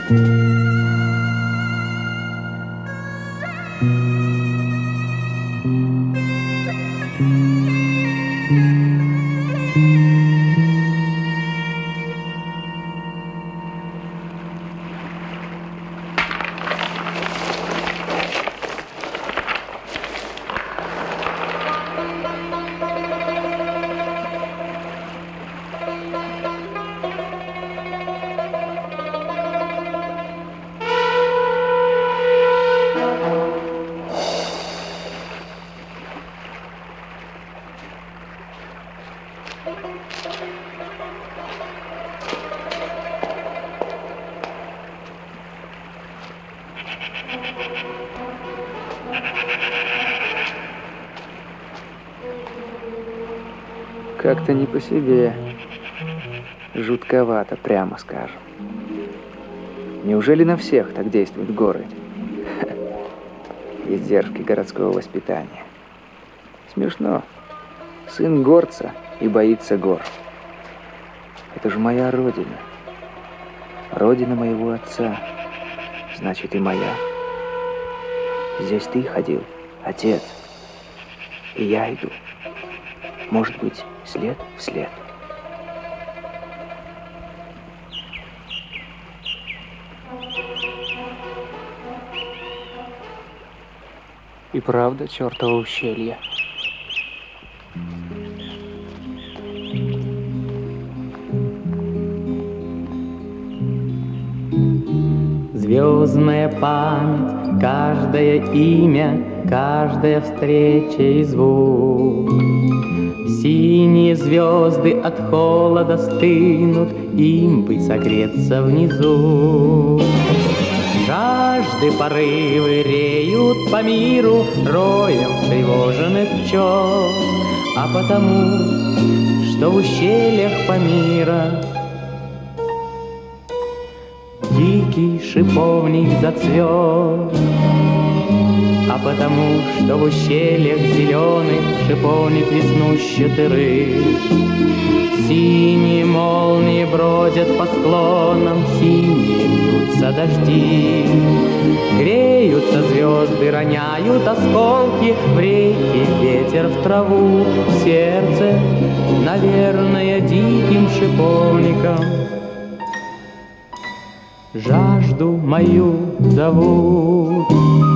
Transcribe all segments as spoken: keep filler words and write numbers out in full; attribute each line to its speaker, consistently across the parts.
Speaker 1: Как-то не по себе. Жутковато, прямо скажем. Неужели на всех так действуют в городе? Издержки городского воспитания. Смешно. Сын горца и боится гор. Это же моя родина. Родина моего отца. Значит, и моя. Здесь ты ходил, отец. И я иду. Может быть, след в след. И правда, чертово ущелье.
Speaker 2: Звездная память, каждое имя, каждая встреча и звук. Синие звезды от холода стынут, им бы согреться внизу. Жажды порывы реют по миру роем встревоженных пчел, а потому, что в ущельях Памира дикий шиповник зацвел, а потому, что в ущельях зеленых шиповник веснущий рыж. Синие молнии бродят по склонам, синие льются дожди. Греются звезды, роняют осколки в реки, ветер в траву, в сердце, наверное, диким шиповником жажду мою зовут.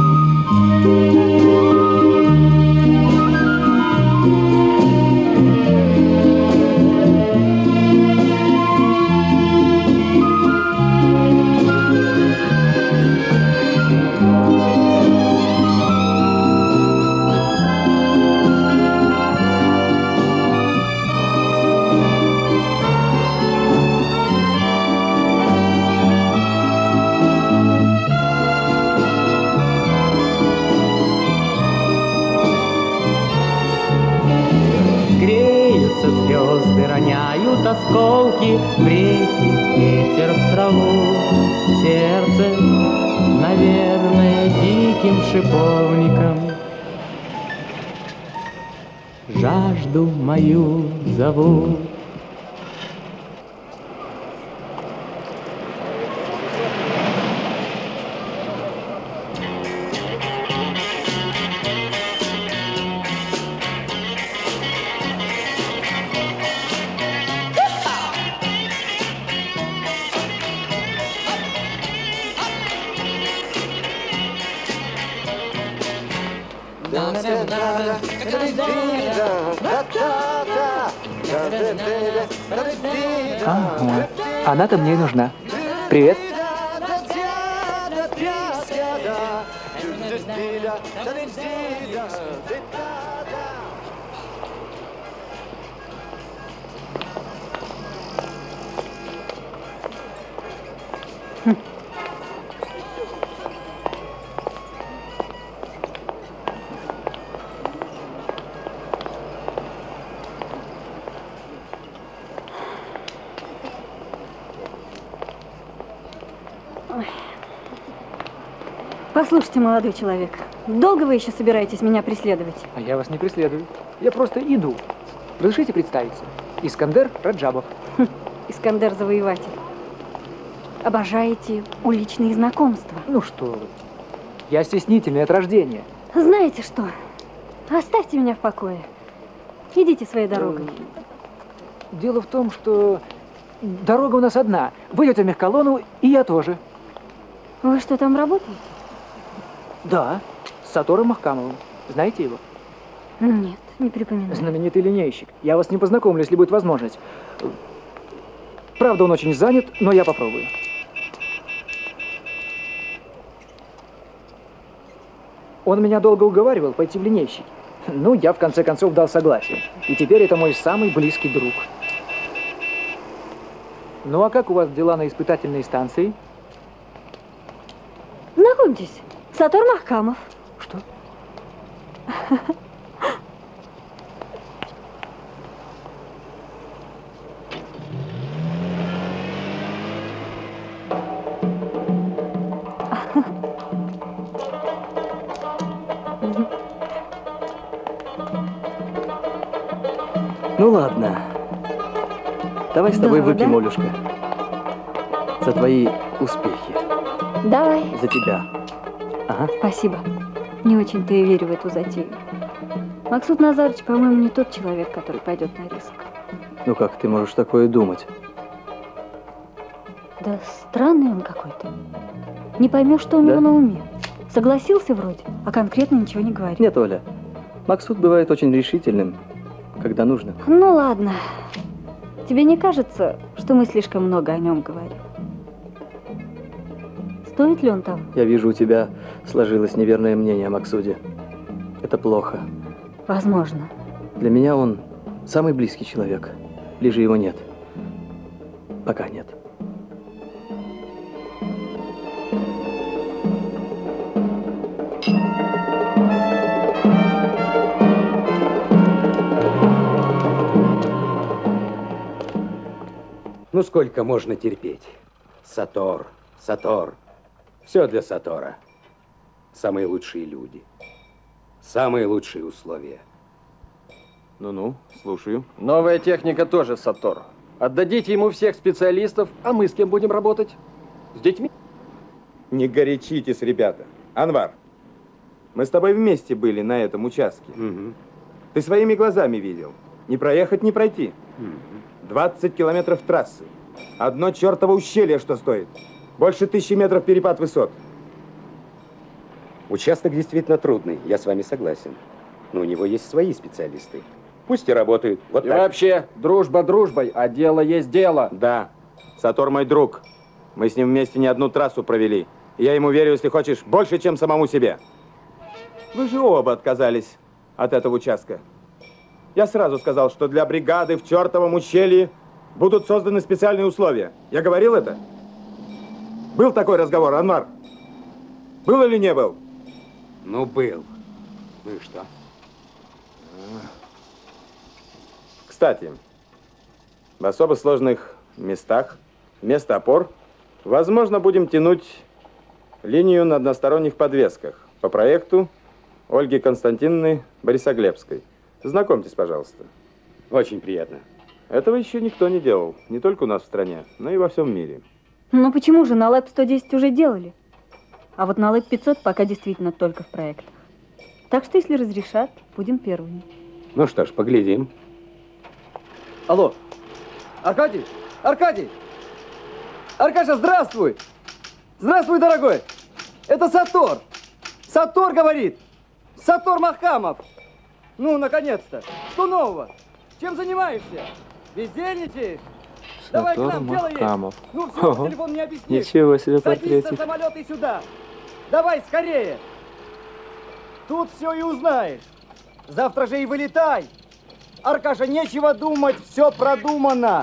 Speaker 2: Звезды роняют осколки в реки, ветер в траву, сердце, наверное, диким шиповником жажду мою зовут.
Speaker 1: Ага. Она-то мне нужна. Привет. Хм.
Speaker 3: Послушайте, молодой человек, долго вы еще собираетесь меня преследовать?
Speaker 1: А я вас не преследую. Я просто иду. Разрешите представиться? Искандер Раджабов.
Speaker 3: Хм, Искандер Завоеватель. обожаете уличные знакомства.
Speaker 1: Ну что вы, я стеснительный от рождения.
Speaker 3: Знаете что? Оставьте меня в покое. Идите своей дорогой.
Speaker 1: Дело в том, что дорога у нас одна. Вы идете в мехколонну, и я тоже.
Speaker 3: Вы что, там работаете?
Speaker 1: Да, с Сатором Махкамовым. Знаете его?
Speaker 3: Нет, не припоминаю.
Speaker 1: Знаменитый линейщик. Я вас не познакомлю, если будет возможность. Правда, он очень занят, но я попробую. Он меня долго уговаривал пойти в линейщики. Ну, я в конце концов дал согласие. И теперь это мой самый близкий друг. Ну, а как у вас дела на испытательной станции?
Speaker 3: Знакомьтесь, Сатор Махкамов.
Speaker 1: Что?
Speaker 4: Ну ладно. Давай с тобой
Speaker 3: Да,
Speaker 4: выпьем,
Speaker 3: да?
Speaker 4: Олюшка. За твои успехи.
Speaker 3: Давай.
Speaker 4: За тебя. Ага.
Speaker 3: Спасибо. Не очень-то и верю в эту затею. Максут Назарович, по-моему, не тот человек, который пойдет на риск.
Speaker 4: Ну как ты можешь такое думать?
Speaker 3: Да странный он какой-то. Не поймешь, что у
Speaker 4: Да?
Speaker 3: него на уме. Согласился вроде, а конкретно ничего не говорит.
Speaker 4: Нет, Оля. Максут бывает очень решительным, когда нужно.
Speaker 3: Ну ладно. Тебе не кажется, что мы слишком много о нем говорим? Стоит ли он того?
Speaker 4: Я вижу, у тебя сложилось неверное мнение о Максуде. Это плохо.
Speaker 3: Возможно.
Speaker 4: Для меня он самый близкий человек. Ближе его нет. Пока нет.
Speaker 5: Ну, сколько можно терпеть? Сатор, Сатор. Все для Сатора. Самые лучшие люди. Самые лучшие условия.
Speaker 6: Ну-ну, слушаю.
Speaker 7: Новая техника тоже Сатор. Отдадите ему всех специалистов, а мы с кем будем работать? С детьми?
Speaker 6: Не горячитесь, ребята. Анвар, мы с тобой вместе были на этом участке.
Speaker 5: Угу.
Speaker 6: Ты своими глазами видел. Не проехать, не пройти.
Speaker 5: Угу.
Speaker 6: двадцать километров трассы. Одно чертово ущелье, что стоит. Больше тысячи метров перепад высот.
Speaker 5: Участок действительно трудный, я с вами согласен. Но у него есть свои специалисты. Пусть и работают. Вот
Speaker 7: И
Speaker 5: так.
Speaker 7: вообще, дружба дружбой, а дело есть дело.
Speaker 6: Да, Сатор мой друг. Мы с ним вместе не одну трассу провели. И я ему верю, если хочешь, больше, чем самому себе. Вы же оба отказались от этого участка. Я сразу сказал, что для бригады в чертовом ущелье будут созданы специальные условия. Я говорил это? Был такой разговор, Анвар? Был или не был?
Speaker 5: Ну, был. Ну и что?
Speaker 6: Кстати, в особо сложных местах, вместо опор, возможно, будем тянуть линию на односторонних подвесках по проекту Ольги Константиновны Борисоглебской. Знакомьтесь, пожалуйста.
Speaker 5: Очень приятно.
Speaker 6: Этого еще никто не делал. Не только у нас в стране, но и во всем мире.
Speaker 3: Ну почему же? На ЛЭП сто десять уже делали. А вот на ЛЭП пятьсот пока действительно только в проектах. Так что, если разрешат, будем первыми.
Speaker 5: Ну что ж, поглядим.
Speaker 7: Алло, Аркадий, Аркадий! Аркаша, здравствуй! Здравствуй, дорогой! Это Сатор! Сатор говорит! Сатор Махкамов! Ну, наконец-то! Что нового? Чем занимаешься? Бездельничаешь? Давай к нам, дело есть! Ну, все, по телефону не объяснишь!
Speaker 4: Ничего себе
Speaker 7: Садись
Speaker 4: портретик.
Speaker 7: на самолет и сюда! Давай, скорее! Тут все и узнаешь! Завтра же и вылетай! Аркаша, нечего думать, все продумано!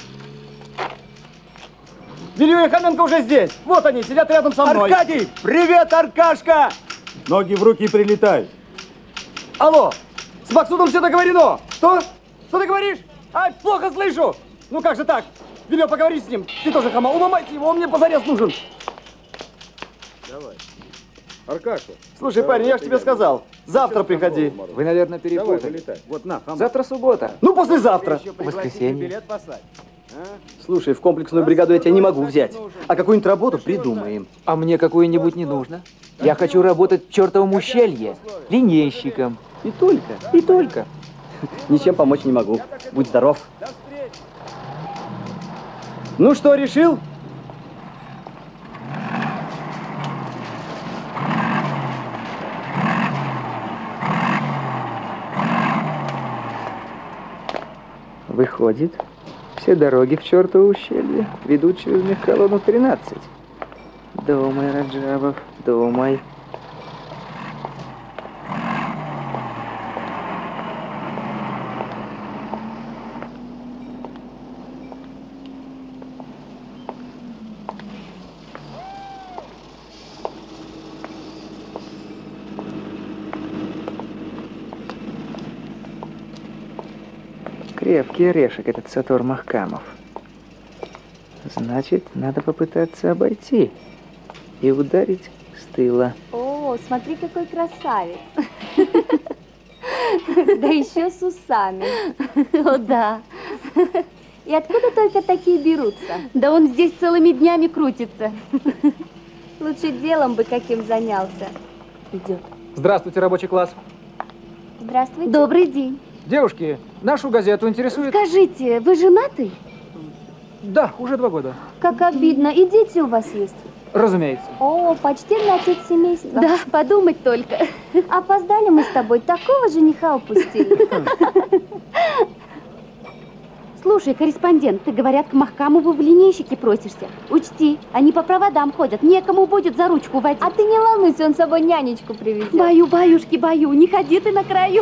Speaker 7: Вилю и Хоменко уже здесь! Вот они, сидят рядом со мной!
Speaker 8: Аркадий! Привет, Аркашка! Ноги в руки прилетай!
Speaker 7: Алло! С Максутом все договорено! Что? Что ты говоришь? Ай, плохо слышу! Ну как же так? Вилю, поговори с ним! Ты тоже, хама, уломайте его, он мне позарез нужен!
Speaker 8: Давай. Аркаша.
Speaker 7: Слушай, парень, я же тебе сказал, завтра приходи.
Speaker 1: Вы, наверное,
Speaker 8: Давай,
Speaker 1: перепутали.
Speaker 8: вылетай. Вот на, хама.
Speaker 1: Завтра суббота.
Speaker 7: Ну, послезавтра.
Speaker 1: Воскресенье.
Speaker 8: Билет послать.
Speaker 4: Слушай, в комплексную бригаду я тебя не могу взять. А какую-нибудь работу придумаем.
Speaker 1: А мне какую-нибудь не нужно. Я хочу работать в чертовом ущелье. Линейщиком.
Speaker 4: И только.
Speaker 1: И только.
Speaker 4: Ничем помочь не могу. Будь здоров. Ну что, решил?
Speaker 1: Выходит, все дороги в чертово ущелье ведут через мехколонну тринадцать. Думай, Раджабов, думай. Крепкий орешек этот Сатор Махкамов. Значит, надо попытаться обойти и ударить с тыла.
Speaker 9: О, смотри, какой красавец. Да еще с усами. О, да. И откуда только такие берутся? Да он здесь целыми днями крутится. Лучше делом бы каким занялся. Идет.
Speaker 1: Здравствуйте, рабочий класс.
Speaker 9: Здравствуйте. Добрый день.
Speaker 1: Девушки, нашу газету интересует...
Speaker 9: Скажите, вы женаты?
Speaker 1: Да, уже два года.
Speaker 9: Как обидно. И дети у вас есть?
Speaker 1: Разумеется.
Speaker 9: О, почтенный отец семейства. Да, подумать только. Опоздали мы с тобой, такого жениха упустили. Слушай, корреспондент, ты, говорят, к Махкамову в линейщике просишься. Учти, они по проводам ходят, некому будет за ручку водить. А ты не волнуйся, он с собой нянечку привезет. Бою, баюшки, бою, не ходи ты на краю.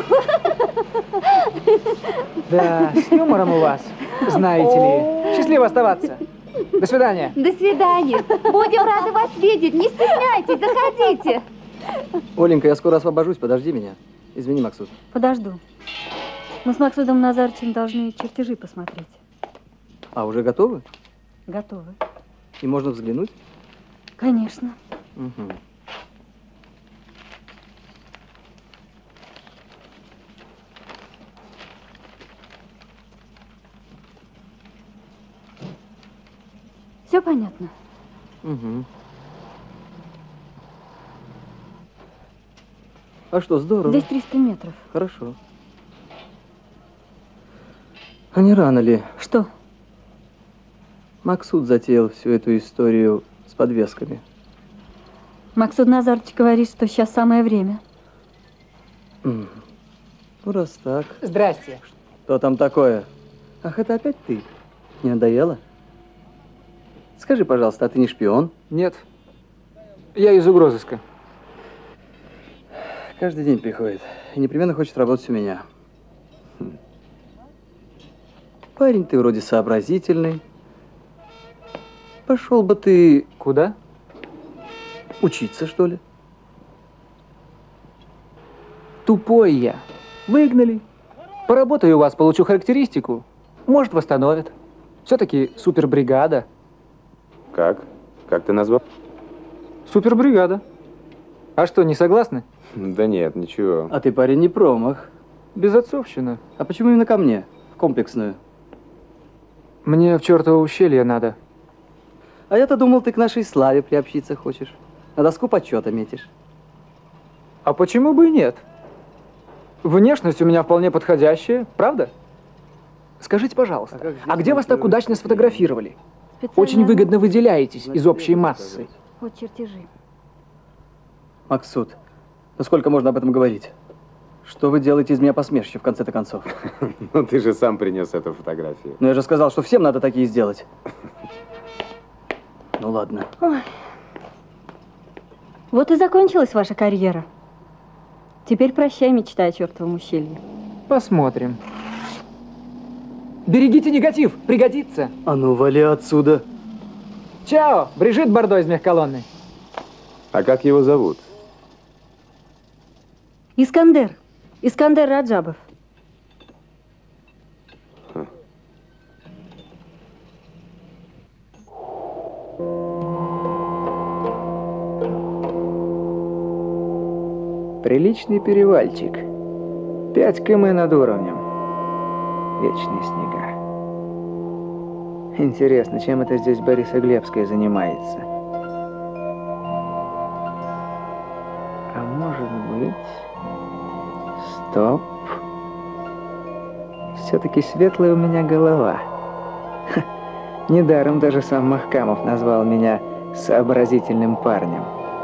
Speaker 1: Да, с юмором у вас, знаете ли. Счастливо оставаться. До свидания.
Speaker 9: До свидания. Будем рады вас видеть, не стесняйтесь, заходите.
Speaker 4: Оленька, я скоро освобожусь, подожди меня. Извини, Максут.
Speaker 3: Подожду. Мы с Максудом Назарычем должны чертежи посмотреть.
Speaker 4: А, уже готовы?
Speaker 3: Готовы.
Speaker 4: И можно взглянуть?
Speaker 3: Конечно.
Speaker 4: Угу.
Speaker 3: Все понятно?
Speaker 4: Угу. А что, здорово.
Speaker 3: Здесь триста метров.
Speaker 4: Хорошо. А не рано ли?
Speaker 3: Что?
Speaker 4: Максуд затеял всю эту историю с подвесками.
Speaker 3: Максуд Назарыч говорит, что сейчас самое время.
Speaker 4: Mm. Ну, раз так.
Speaker 1: Здрасте.
Speaker 4: Что там такое? Ах, это опять ты? Не надоело? Скажи, пожалуйста, а ты не шпион?
Speaker 1: Нет. Я из угрозыска.
Speaker 4: Каждый день приходит. И непременно хочет работать у меня. Хм. Парень ты вроде сообразительный. Пошел бы ты...
Speaker 1: Куда?
Speaker 4: Учиться, что ли?
Speaker 1: Тупой я. Выгнали. Поработаю у вас, получу характеристику. Может, восстановят. Все-таки супербригада.
Speaker 6: Как? Как ты назвал?
Speaker 1: Супербригада. А что, не согласны?
Speaker 6: Да нет, ничего.
Speaker 4: А ты, парень, не промах.
Speaker 1: Безотцовщина.
Speaker 4: А почему именно ко мне? В комплексную?
Speaker 1: Мне в чертово ущелье надо.
Speaker 4: А я-то думал, ты к нашей славе приобщиться хочешь. На доску почета метишь.
Speaker 1: А почему бы и нет? Внешность у меня вполне подходящая, правда? Скажите, пожалуйста, а, а где вас так удачно сфотографировали?
Speaker 3: Специально...
Speaker 1: Очень выгодно выделяетесь из общей массы.
Speaker 3: Вот чертежи.
Speaker 4: Максут, ну сколько можно об этом говорить? Что вы делаете из меня посмешище в конце-то концов?
Speaker 6: Ну ты же сам принес эту фотографию.
Speaker 4: Ну я же сказал, что всем надо такие сделать. Ну ладно.
Speaker 3: Ой. Вот и закончилась ваша карьера. Теперь прощай, мечта о чертовом ущелье.
Speaker 1: Посмотрим. Берегите негатив, пригодится.
Speaker 4: А ну, вали отсюда.
Speaker 1: Чао, Брижит Бардо из мехколонны.
Speaker 6: А как его зовут?
Speaker 3: Искандер. Искандер Раджабов.
Speaker 6: Хм.
Speaker 1: Приличный перевальчик. Пять километров над уровнем. Вечные снега. Интересно, чем это здесь Борисоглебская занимается? А может быть... Стоп. Все-таки светлая у меня голова. Ха. Недаром даже сам Махкамов назвал меня сообразительным парнем.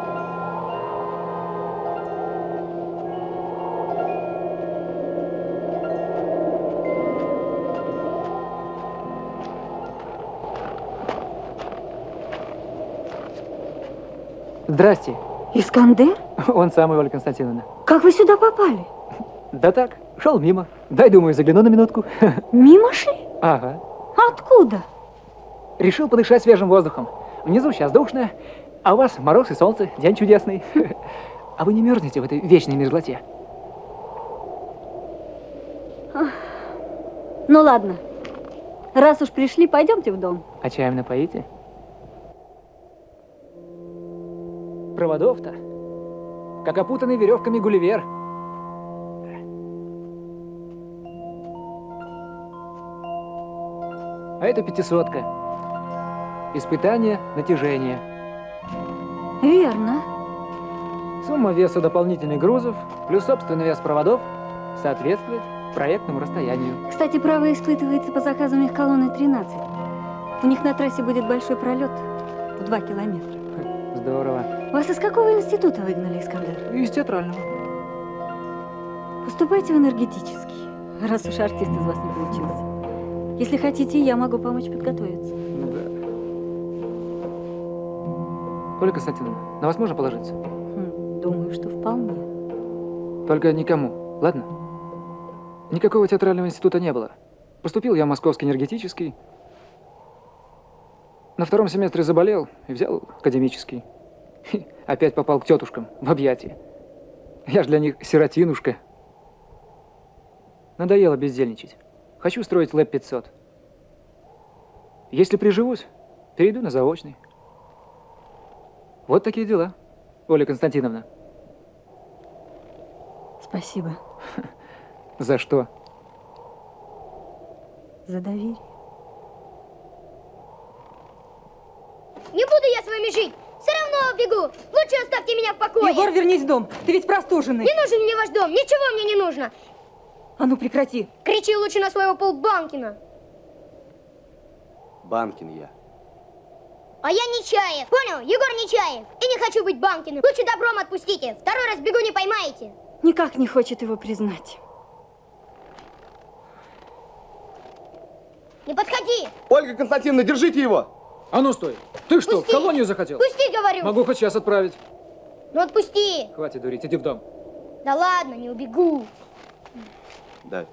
Speaker 1: Здрасте.
Speaker 3: Искандер?
Speaker 1: Он самый, Ольга Константиновна.
Speaker 3: Как вы сюда попали?
Speaker 1: Да так, шел мимо. Дай, думаю, загляну на минутку.
Speaker 3: Мимо шли?
Speaker 1: Ага.
Speaker 3: Откуда?
Speaker 1: Решил подышать свежим воздухом. Внизу сейчас душно, а у вас мороз и солнце, день чудесный. А вы не мерзнете в этой вечной мерзлоте?
Speaker 3: Ну ладно. Раз уж пришли, пойдемте в дом.
Speaker 1: А чаем напоите? Проводов-то, как опутанный веревками Гулливер. А это пятисотка. Испытание, натяжение.
Speaker 3: Верно.
Speaker 1: Сумма веса дополнительных грузов плюс собственный вес проводов соответствует проектному расстоянию.
Speaker 3: Кстати, право испытывается по заказу мехколонны тринадцать. У них на трассе будет большой пролет в два километра.
Speaker 1: Здорово.
Speaker 3: Вас из какого института выгнали, Искандер?
Speaker 1: Из театрального.
Speaker 3: Поступайте в энергетический, раз уж артист из вас не получился. Если хотите, я могу помочь подготовиться.
Speaker 1: Ну да. Ольга Константиновна, на вас можно положиться?
Speaker 3: Хм, думаю, что вполне.
Speaker 1: Только никому, ладно? Никакого театрального института не было. Поступил я в Московский энергетический. На втором семестре заболел и взял академический. Опять попал к тетушкам в объятия. Я ж для них сиротинушка. Надоело бездельничать. Хочу строить лэп пятьсот. Если приживусь, перейду на заочный. Вот такие дела, Оля Константиновна.
Speaker 3: Спасибо.
Speaker 1: За что?
Speaker 3: За доверие.
Speaker 10: Не буду я с вами жить. Все равно бегу. Лучше оставьте меня в покое.
Speaker 3: Егор, вернись в дом. Ты ведь простуженный.
Speaker 10: Не нужен мне ваш дом. Ничего мне не нужно.
Speaker 3: А ну прекрати.
Speaker 10: Кричи лучше на своего полбанкина.
Speaker 5: Банкин я.
Speaker 10: А я Нечаев. Понял? Егор Нечаев. И не хочу быть Банкиным. Лучше добром отпустите. Второй раз бегу не поймаете.
Speaker 3: Никак не хочет его признать.
Speaker 10: Не подходи.
Speaker 8: Ольга Константиновна, держите его.
Speaker 1: А ну стой! Ты что,
Speaker 10: Пусти.
Speaker 1: в колонию захотел?
Speaker 10: Пусти, говорю.
Speaker 1: Могу хоть сейчас отправить.
Speaker 10: Ну отпусти.
Speaker 1: Хватит дурить, иди в дом.
Speaker 10: Да ладно, не убегу.
Speaker 8: Да.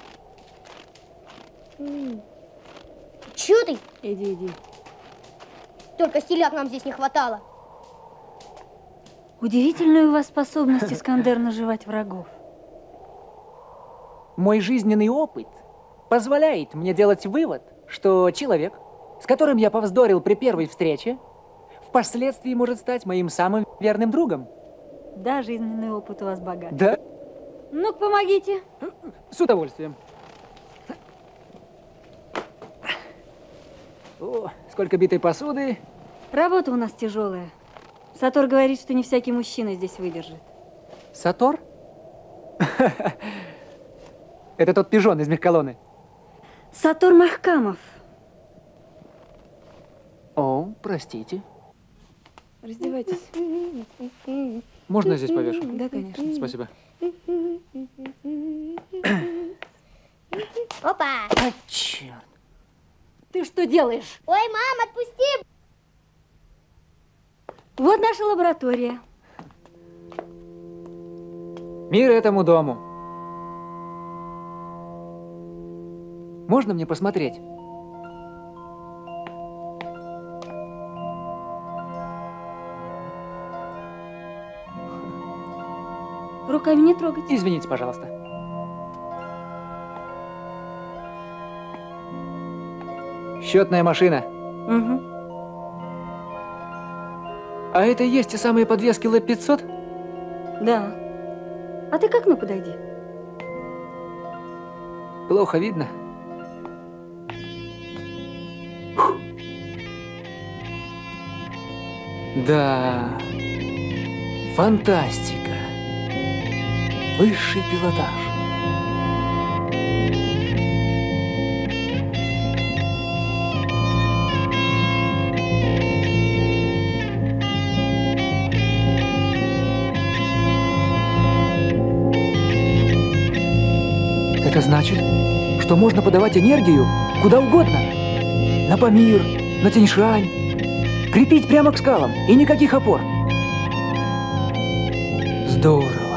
Speaker 10: Чё ты?
Speaker 3: Иди, иди.
Speaker 10: Только стиляк нам здесь не хватало.
Speaker 3: Удивительная у вас способность, Искандер, наживать врагов.
Speaker 1: Мой жизненный опыт позволяет мне делать вывод, что человек, с которым я повздорил при первой встрече, впоследствии может стать моим самым верным другом.
Speaker 3: Да, жизненный опыт у вас богат.
Speaker 1: Да?
Speaker 3: Ну-ка, помогите.
Speaker 1: С удовольствием. О, сколько битой посуды.
Speaker 3: Работа у нас тяжелая. Сатор говорит, что не всякий мужчина здесь выдержит.
Speaker 1: Сатор? Это тот пижон из мехколонны.
Speaker 3: Сатор Махкамов.
Speaker 1: О, простите.
Speaker 3: Раздевайтесь.
Speaker 1: Можно я здесь повешу?
Speaker 3: Да, конечно.
Speaker 1: Спасибо.
Speaker 10: Опа.
Speaker 1: А, черт.
Speaker 3: Ты что делаешь?
Speaker 10: Ой, мам, отпусти.
Speaker 3: Вот наша лаборатория.
Speaker 1: Мир этому дому. Можно мне посмотреть?
Speaker 3: Руками не трогать.
Speaker 1: Извините, пожалуйста. Счетная машина.
Speaker 3: Угу.
Speaker 1: А это и есть те самые подвески лэп пятьсот?
Speaker 3: Да. А ты к окну подойди.
Speaker 1: Плохо видно. Да, фантастика. Высший пилотаж. Это значит, что можно подавать энергию куда угодно. На Памир, на Тяньшань. Крепить прямо к скалам и никаких опор. Здорово.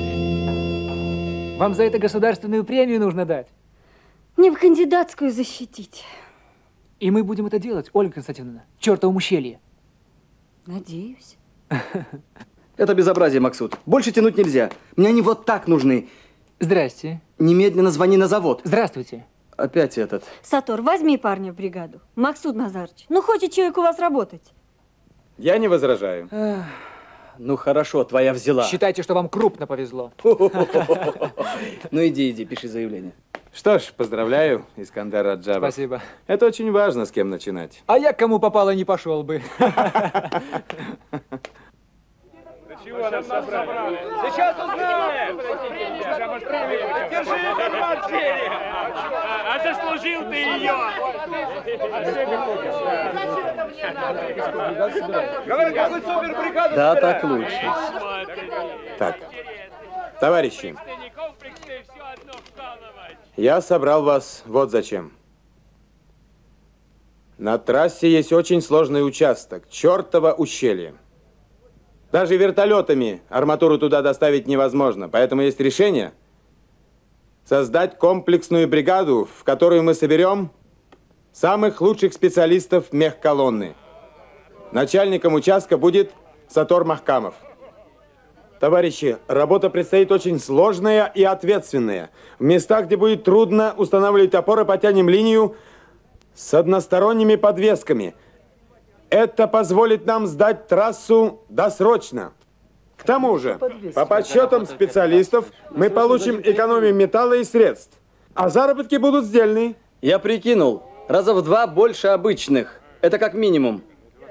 Speaker 1: Вам за это государственную премию нужно дать.
Speaker 3: Мне в кандидатскую защитить.
Speaker 1: И мы будем это делать, Ольга Константиновна, в чертовом ущелье.
Speaker 3: Надеюсь.
Speaker 4: Это безобразие, Максут. Больше тянуть нельзя. Мне они вот так нужны.
Speaker 1: Здрасте.
Speaker 4: Немедленно звони на завод.
Speaker 1: Здравствуйте.
Speaker 4: Опять этот.
Speaker 3: Сатор, возьми парня в бригаду. Максут Назарыч, ну хочет человек у вас работать.
Speaker 6: Я не возражаю.
Speaker 4: Эх, ну хорошо, твоя взяла.
Speaker 1: Считайте, что вам крупно повезло.
Speaker 4: Ну иди, иди, пиши заявление.
Speaker 6: Что ж, поздравляю, Искандар Раджабов.
Speaker 1: Спасибо.
Speaker 6: Это очень важно, с кем начинать.
Speaker 1: А я к кому попало не пошел бы.
Speaker 11: Чего нас собрали? Сейчас узнаем! Держи информацию! А заслужил ты ее! Говорят, какой супербригада!
Speaker 4: Да, так лучше.
Speaker 6: Так, товарищи, я собрал вас вот зачем. На трассе есть очень сложный участок, чертово ущелье. Даже вертолетами арматуру туда доставить невозможно, поэтому есть решение создать комплексную бригаду, в которую мы соберем самых лучших специалистов мехколонны. Начальником участка будет Сатор Махкамов. Товарищи, работа предстоит очень сложная и ответственная. В местах, где будет трудно устанавливать опоры, потянем линию с односторонними подвесками. Это позволит нам сдать трассу досрочно. К тому же, по подсчетам специалистов, мы получим экономию металла и средств. А заработки будут сдельные.
Speaker 4: Я прикинул, раза в два больше обычных. Это как минимум.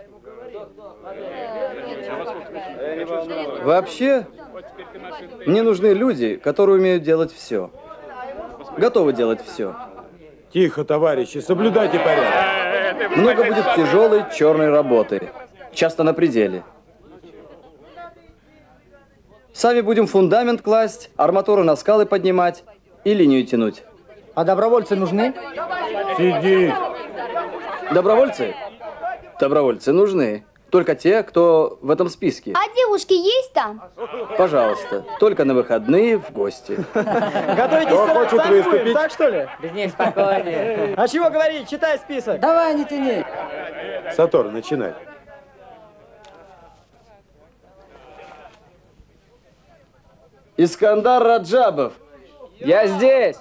Speaker 4: Вообще, мне нужны люди, которые умеют делать все. Готовы делать все.
Speaker 6: Тихо, товарищи, соблюдайте порядок.
Speaker 4: Много будет тяжелой черной работы, часто на пределе. Сами будем фундамент класть, арматуру на скалы поднимать и линию тянуть.
Speaker 7: А добровольцы нужны?
Speaker 6: Сиди.
Speaker 4: Добровольцы? Добровольцы нужны. Только те, кто в этом списке.
Speaker 10: А девушки есть там?
Speaker 4: Пожалуйста, только на выходные в гости.
Speaker 7: Готовитесь,
Speaker 6: хочет выступить?
Speaker 7: Так что ли?
Speaker 1: Без них спокойнее.
Speaker 7: А чего говорить? Читай список.
Speaker 1: Давай, не тяни.
Speaker 6: Сатор, начинай.
Speaker 4: Искандар Раджабов.
Speaker 1: Я здесь.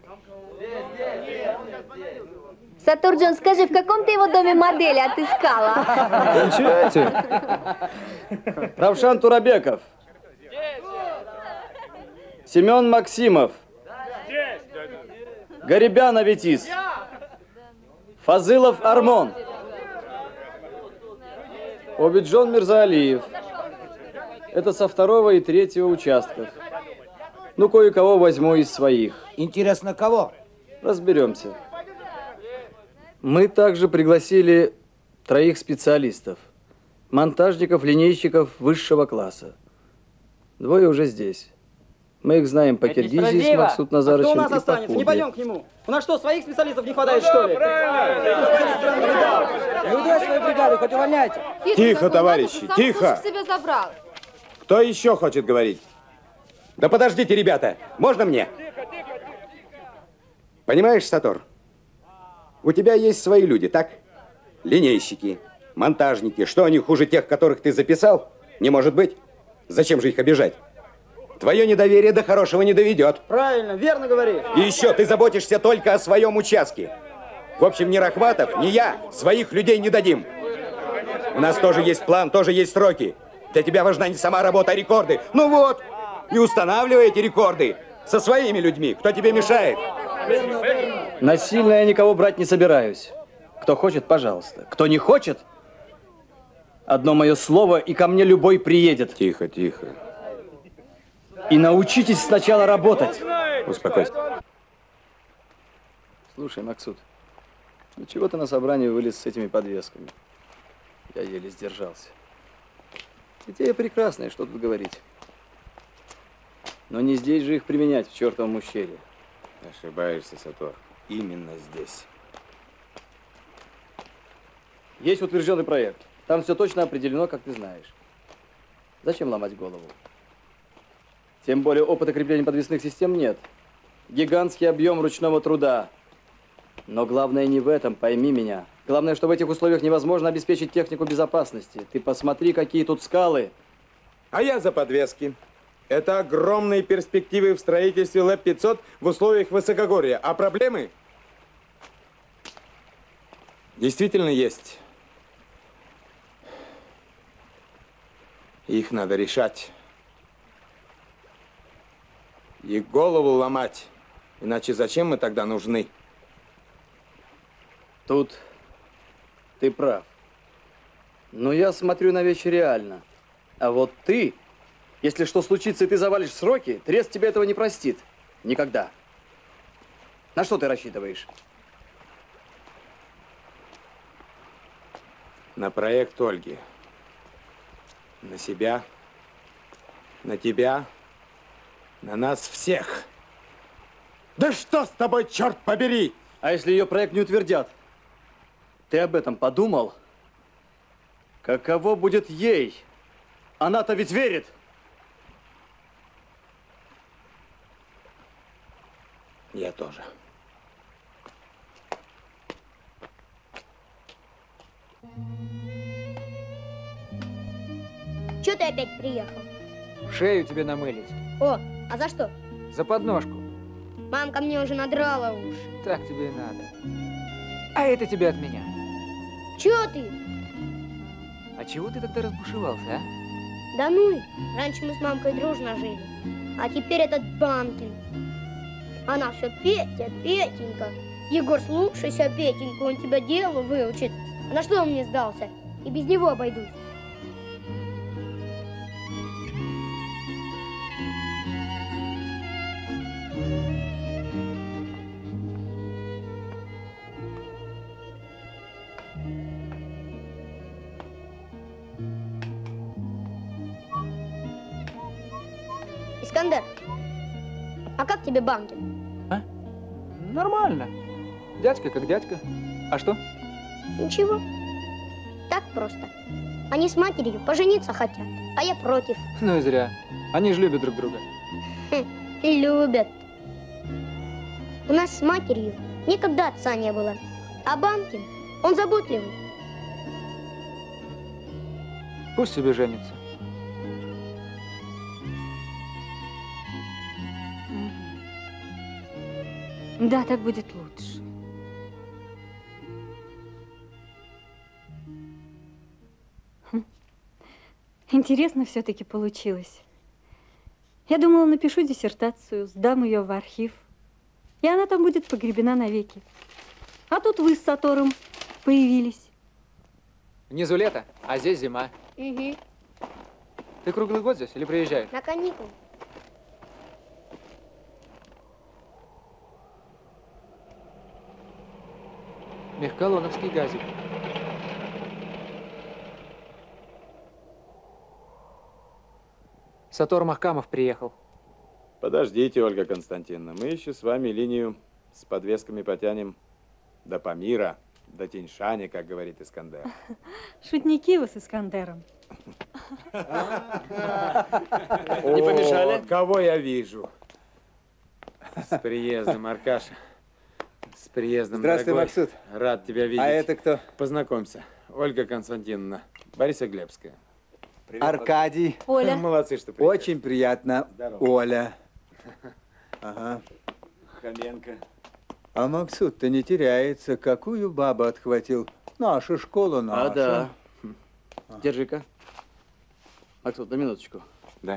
Speaker 9: Сатурджон, скажи, в каком ты его доме модели отыскала?
Speaker 4: Кончайте. Равшан Турабеков. Семен Максимов. Гарибян Аветис. Фазылов Армон. Обиджон Мирзаалиев. Это со второго и третьего участков. Ну, кое-кого возьму из своих.
Speaker 7: Интересно, кого?
Speaker 4: Разберемся. Мы также пригласили троих специалистов. Монтажников, линейщиков высшего класса. Двое уже здесь. Мы их знаем по Киргизии с Максут Назарычем.
Speaker 7: А кто у нас
Speaker 4: и
Speaker 7: останется?
Speaker 4: по
Speaker 7: Не пойдем к нему. У нас что, своих специалистов не хватает, что ли? Людей своей бригады, хоть увольняйте.
Speaker 6: Тихо, товарищи, тихо.
Speaker 9: Себе забрал.
Speaker 6: Кто еще хочет говорить?
Speaker 5: Да подождите, ребята, можно мне? Понимаешь, Сатор, у тебя есть свои люди, так? Линейщики, монтажники. Что они хуже тех, которых ты записал? Не может быть. Зачем же их обижать? Твое недоверие до хорошего не доведет.
Speaker 7: Правильно, верно говоришь.
Speaker 5: И еще ты заботишься только о своем участке. В общем, ни Рахматов, ни я своих людей не дадим. У нас тоже есть план, тоже есть сроки. Для тебя важна не сама работа, а рекорды. Ну вот, и устанавливай эти рекорды со своими людьми. Кто тебе мешает?
Speaker 4: Насильно я никого брать не собираюсь. Кто хочет, пожалуйста. Кто не хочет, Одно мое слово, и ко мне любой приедет.
Speaker 6: Тихо, тихо.
Speaker 4: И научитесь сначала работать.
Speaker 6: Успокойся.
Speaker 4: Слушай, Максут, ну чего ты на собрании вылез с этими подвесками? Я еле сдержался. Идея прекрасная, что тут говорить. Но не здесь же их применять, в чертовом ущелье.
Speaker 6: Ошибаешься, Сатор. Именно здесь.
Speaker 4: Есть утвержденный проект. Там все точно определено, как ты знаешь. Зачем ломать голову? Тем более опыта крепления подвесных систем нет. Гигантский объем ручного труда. Но главное не в этом, пойми меня. Главное, что в этих условиях невозможно обеспечить технику безопасности. Ты посмотри, какие тут скалы.
Speaker 6: А я за подвески. Это огромные перспективы в строительстве ЛЭП пятьсот в условиях высокогорья. А проблемы действительно есть. Их надо решать. И голову ломать. Иначе зачем мы тогда нужны?
Speaker 4: Тут ты прав. Но я смотрю на вещи реально. А вот ты, если что случится, и ты завалишь сроки, Трест тебе этого не простит. Никогда. На что ты рассчитываешь?
Speaker 6: На проект Ольги. На себя. На тебя. На нас всех. Да что с тобой, черт побери?
Speaker 4: А если ее проект не утвердят? Ты об этом подумал? Каково будет ей? Она-то ведь верит.
Speaker 6: Я тоже.
Speaker 10: Чё ты опять приехал?
Speaker 1: Шею тебе намылить.
Speaker 10: О, а за что?
Speaker 1: За подножку.
Speaker 10: Мамка мне уже надрала уши.
Speaker 1: Так тебе и надо. А это тебе от меня.
Speaker 10: Чё ты?
Speaker 1: А чего ты тогда разбушевался, а?
Speaker 10: Да ну их. Раньше мы с мамкой дружно жили. А теперь этот Банкин. Она все Петя, Петенька. Егор, слушайся, Петенька, он тебя делу выучит. А на что он мне сдался? И без него обойдусь. Искандер, а как тебе Банкин?
Speaker 1: А? Нормально. Дядька как дядька. А что?
Speaker 10: Ничего. Так просто. Они с матерью пожениться хотят, а я против.
Speaker 1: Ну и зря. Они же любят друг друга.
Speaker 10: Хм, любят. У нас с матерью никогда отца не было. А Банкин, он заботливый.
Speaker 1: Пусть себе женится.
Speaker 3: Да, так будет лучше. Хм. Интересно все-таки получилось. Я думала, напишу диссертацию, сдам ее в архив, и она там будет погребена навеки. А тут вы с Сатором появились.
Speaker 1: Внизу лето, а здесь зима.
Speaker 10: Угу.
Speaker 1: Ты круглый год здесь или приезжаешь?
Speaker 10: На каникулы.
Speaker 1: Мехколоновский газик. Сатор Махкамов приехал.
Speaker 6: Подождите, Ольга Константиновна, мы еще с вами линию с подвесками потянем до Памира, до Тиньшани, как говорит Искандер.
Speaker 3: Шутники вы с Искандером.
Speaker 6: Не помешали? Кого я вижу? С приездом, Аркаша. С приездом,
Speaker 12: Здравствуй,
Speaker 6: дорогой.
Speaker 12: Максут.
Speaker 6: Рад тебя видеть.
Speaker 12: А это кто?
Speaker 6: Познакомься. Ольга Константиновна. Бориса Глебская.
Speaker 12: Привет. Аркадий.
Speaker 3: Оля.
Speaker 6: Молодцы, что приехали.
Speaker 12: Очень приятно.
Speaker 6: Здорово.
Speaker 12: Оля. Ага.
Speaker 6: Хоменко.
Speaker 12: А Максут-то не теряется. Какую бабу отхватил? Наша школа, наша.
Speaker 4: А, да. А. Держи-ка. Максут, на минуточку.
Speaker 6: Да.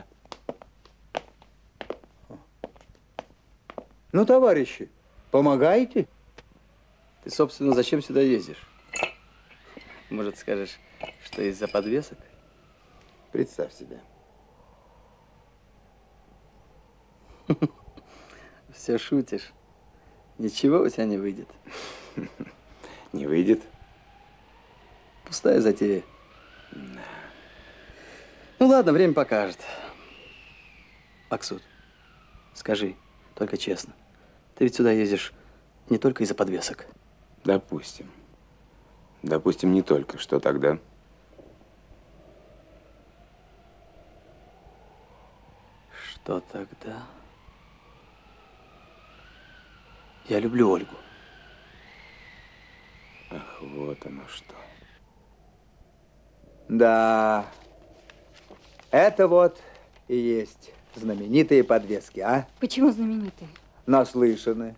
Speaker 12: Ну, товарищи, помогаете?
Speaker 4: Ты, собственно, зачем сюда ездишь? Может, скажешь, Что, из-за подвесок?
Speaker 5: Представь себе.
Speaker 4: Все шутишь. Ничего у тебя не выйдет.
Speaker 5: Не выйдет.
Speaker 4: Пустая затея. Ну ладно, время покажет. Максут, скажи, только честно, ты ведь сюда ездишь не только из-за подвесок?
Speaker 5: Допустим. Допустим, не только. Что тогда?
Speaker 4: Что тогда? Я люблю Ольгу.
Speaker 5: Ах, вот оно что.
Speaker 12: Да, это вот и есть знаменитые подвески, а?
Speaker 3: Почему знаменитые?
Speaker 12: Наслышаны.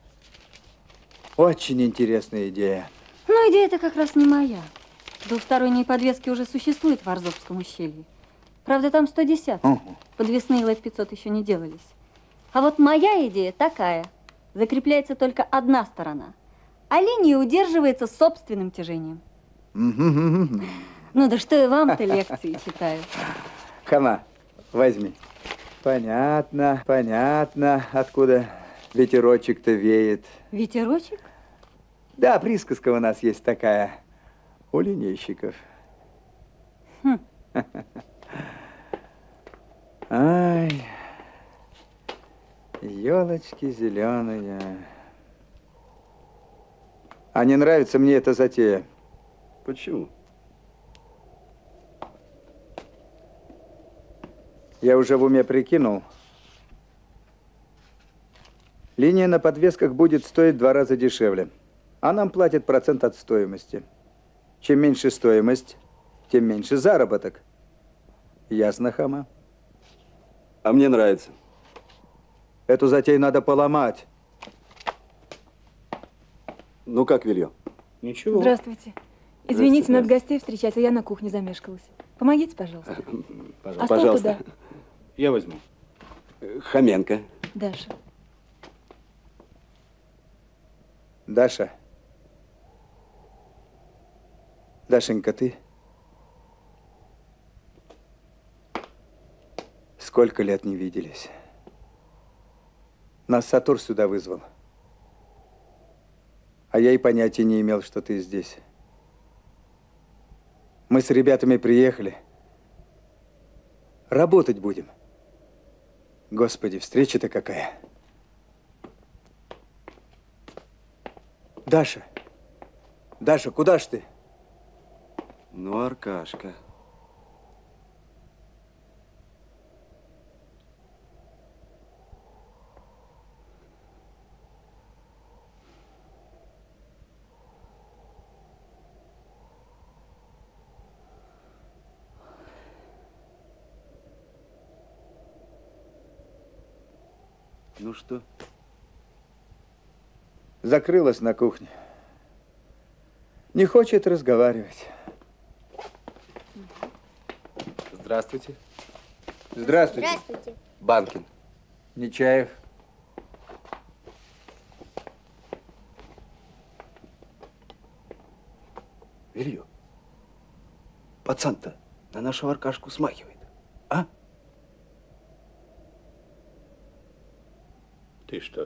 Speaker 12: Очень интересная идея.
Speaker 3: Ну, идея-то как раз не моя. Двухсторонние подвески уже существуют в Арзопском ущелье. Правда, там сто десятых. Угу. Подвесные Лэф пятьсот еще не делались. А вот моя идея такая. Закрепляется только одна сторона, а линия удерживается собственным тяжением. Ну да что я вам-то лекции читаю.
Speaker 12: Хама, возьми. Понятно, понятно, откуда ветерочек-то веет.
Speaker 3: Ветерочек?
Speaker 12: Да, присказка у нас есть такая. У линейщиков.
Speaker 3: Хм.
Speaker 12: Ай, елочки зеленые. А не нравится мне эта затея.
Speaker 5: Почему?
Speaker 12: Я уже в уме прикинул. Линия на подвесках будет стоить в два раза дешевле. А нам платят процент от стоимости. Чем меньше стоимость, тем меньше заработок. Ясно, Хама?
Speaker 5: А мне нравится.
Speaker 12: Эту затею надо поломать.
Speaker 5: Ну как, Вильё?
Speaker 13: Ничего. Здравствуйте. Извините, надо гостей встречать, а я на кухне замешкалась. Помогите, пожалуйста.
Speaker 5: Пожалуйста.
Speaker 13: А стол
Speaker 5: Пожалуйста.
Speaker 13: куда?
Speaker 5: Я возьму. Хоменко.
Speaker 13: Даша.
Speaker 12: Даша. Дашенька, ты? Сколько лет не виделись. Нас Сатур сюда вызвал. А я и понятия не имел, что ты здесь. Мы с ребятами приехали. Работать будем. Господи, встреча-то какая. Даша. Даша, куда ж ты?
Speaker 5: Ну, Аркашка. Ну что?
Speaker 12: Закрылась на кухне. Не хочет разговаривать.
Speaker 5: Здравствуйте.
Speaker 12: Здравствуйте.
Speaker 10: Здравствуйте.
Speaker 5: Банкин.
Speaker 12: Нечаев.
Speaker 5: Вильё, пацан-то на нашу Аркашку смахивает, а?
Speaker 13: Ты что?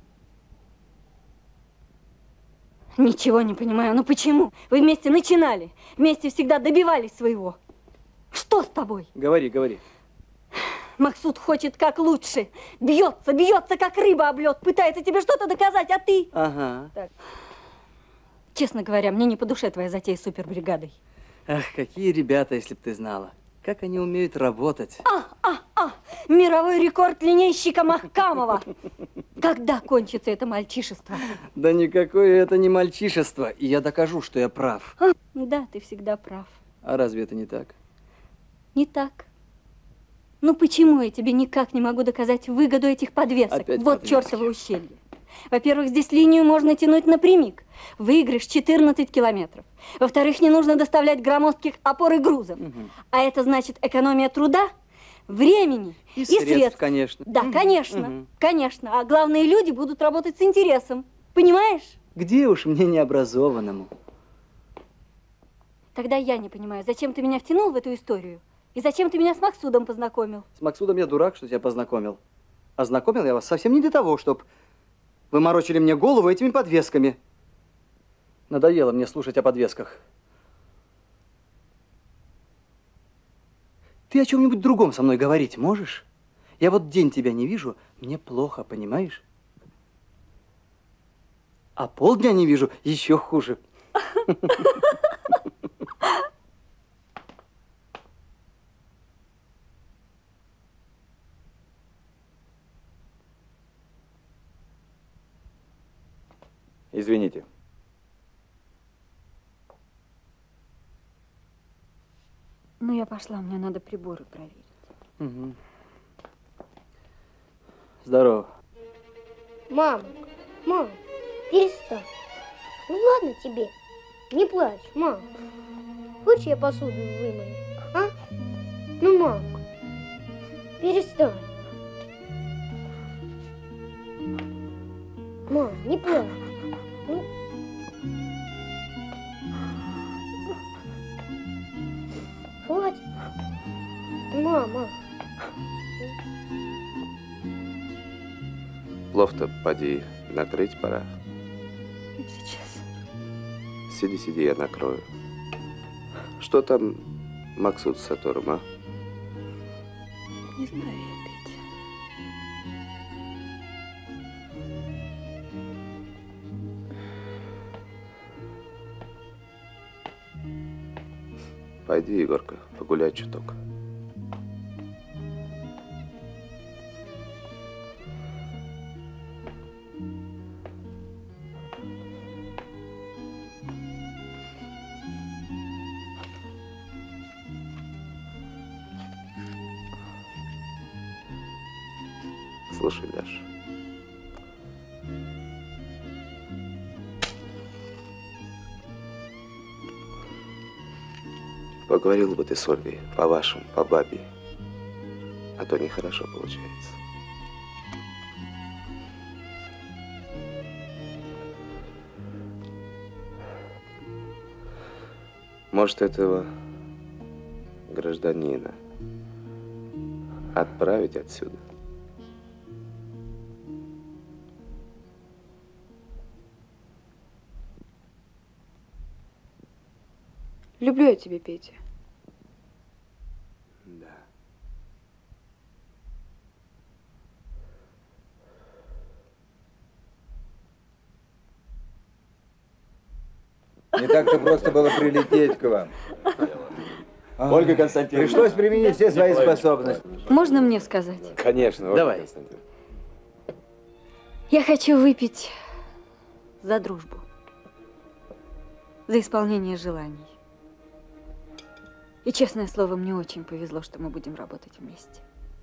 Speaker 3: Ничего не понимаю. Ну почему? Вы вместе начинали, вместе всегда добивались своего. Что с тобой?
Speaker 4: Говори, говори.
Speaker 3: Максут хочет как лучше. Бьется, бьется, как рыба об лед. Пытается тебе что-то доказать, а ты...
Speaker 4: Ага.
Speaker 3: Так. Честно говоря, мне не по душе твоя затея с супербригадой.
Speaker 4: Ах, какие ребята, если б ты знала. Как они умеют работать.
Speaker 3: А, а, а! Мировой рекорд линейщика Махкамова. Когда кончится это мальчишество?
Speaker 4: Да никакое это не мальчишество. И я докажу, что я прав.
Speaker 3: А, да, ты всегда прав.
Speaker 4: А разве это не так?
Speaker 3: Не так. Ну почему я тебе никак не могу доказать выгоду этих подвесок?
Speaker 4: Опять
Speaker 3: вот
Speaker 4: подвески.
Speaker 3: чертово ущелье. Во-первых, здесь линию можно тянуть напрямик. Выигрыш четырнадцать километров. Во-вторых, не нужно доставлять громоздких опор и грузов. Угу. А это значит экономия труда, времени и, и
Speaker 4: средств,
Speaker 3: средств.
Speaker 4: конечно.
Speaker 3: Да,
Speaker 4: угу.
Speaker 3: конечно,
Speaker 4: угу.
Speaker 3: конечно. А главное, люди будут работать с интересом. Понимаешь?
Speaker 4: Где уж мне необразованному?
Speaker 3: Тогда я не понимаю, зачем ты меня втянул в эту историю? И зачем ты меня с Максудом познакомил?
Speaker 4: С Максудом я дурак, что тебя познакомил. А знакомил я вас совсем не для того, чтобы вы морочили мне голову этими подвесками. Надоело мне слушать о подвесках. Ты о чем-нибудь другом со мной говорить можешь? Я вот день тебя не вижу, мне плохо, понимаешь? А полдня не вижу, еще хуже.
Speaker 6: Извините.
Speaker 3: Ну, я пошла, мне надо приборы проверить.
Speaker 4: Угу. Здорово.
Speaker 10: Мама, мам, перестань. Ну ладно тебе, не плачь, мам. Хочешь, я посуду вымою, а? Ну, мам, перестань. Мам, не плачь. Ну. Хватит. Мама.
Speaker 14: Плов-то, поди, накрыть пора.
Speaker 3: Сейчас.
Speaker 14: Сиди, сиди, я накрою. Что там Максуд с Сатором, а?
Speaker 3: Не знаю я, Петя.
Speaker 14: Пойди, Егорка, погуляй чуток. Слушай, Ляш. Поговорил бы ты с Ольгой по-вашему, по бабе, а то нехорошо получается. Может, этого гражданина отправить отсюда?
Speaker 13: Люблю я тебя, Петя.
Speaker 14: Да.
Speaker 12: Не так-то просто было прилететь к вам.
Speaker 6: Ольга Константиновна.
Speaker 12: Пришлось применить все свои способности.
Speaker 3: Можно мне сказать?
Speaker 6: Конечно, Ольга
Speaker 4: Давай.
Speaker 6: Константиновна.
Speaker 3: Я хочу выпить за дружбу, за исполнение желаний. И, честное слово, мне очень повезло, что мы будем работать вместе.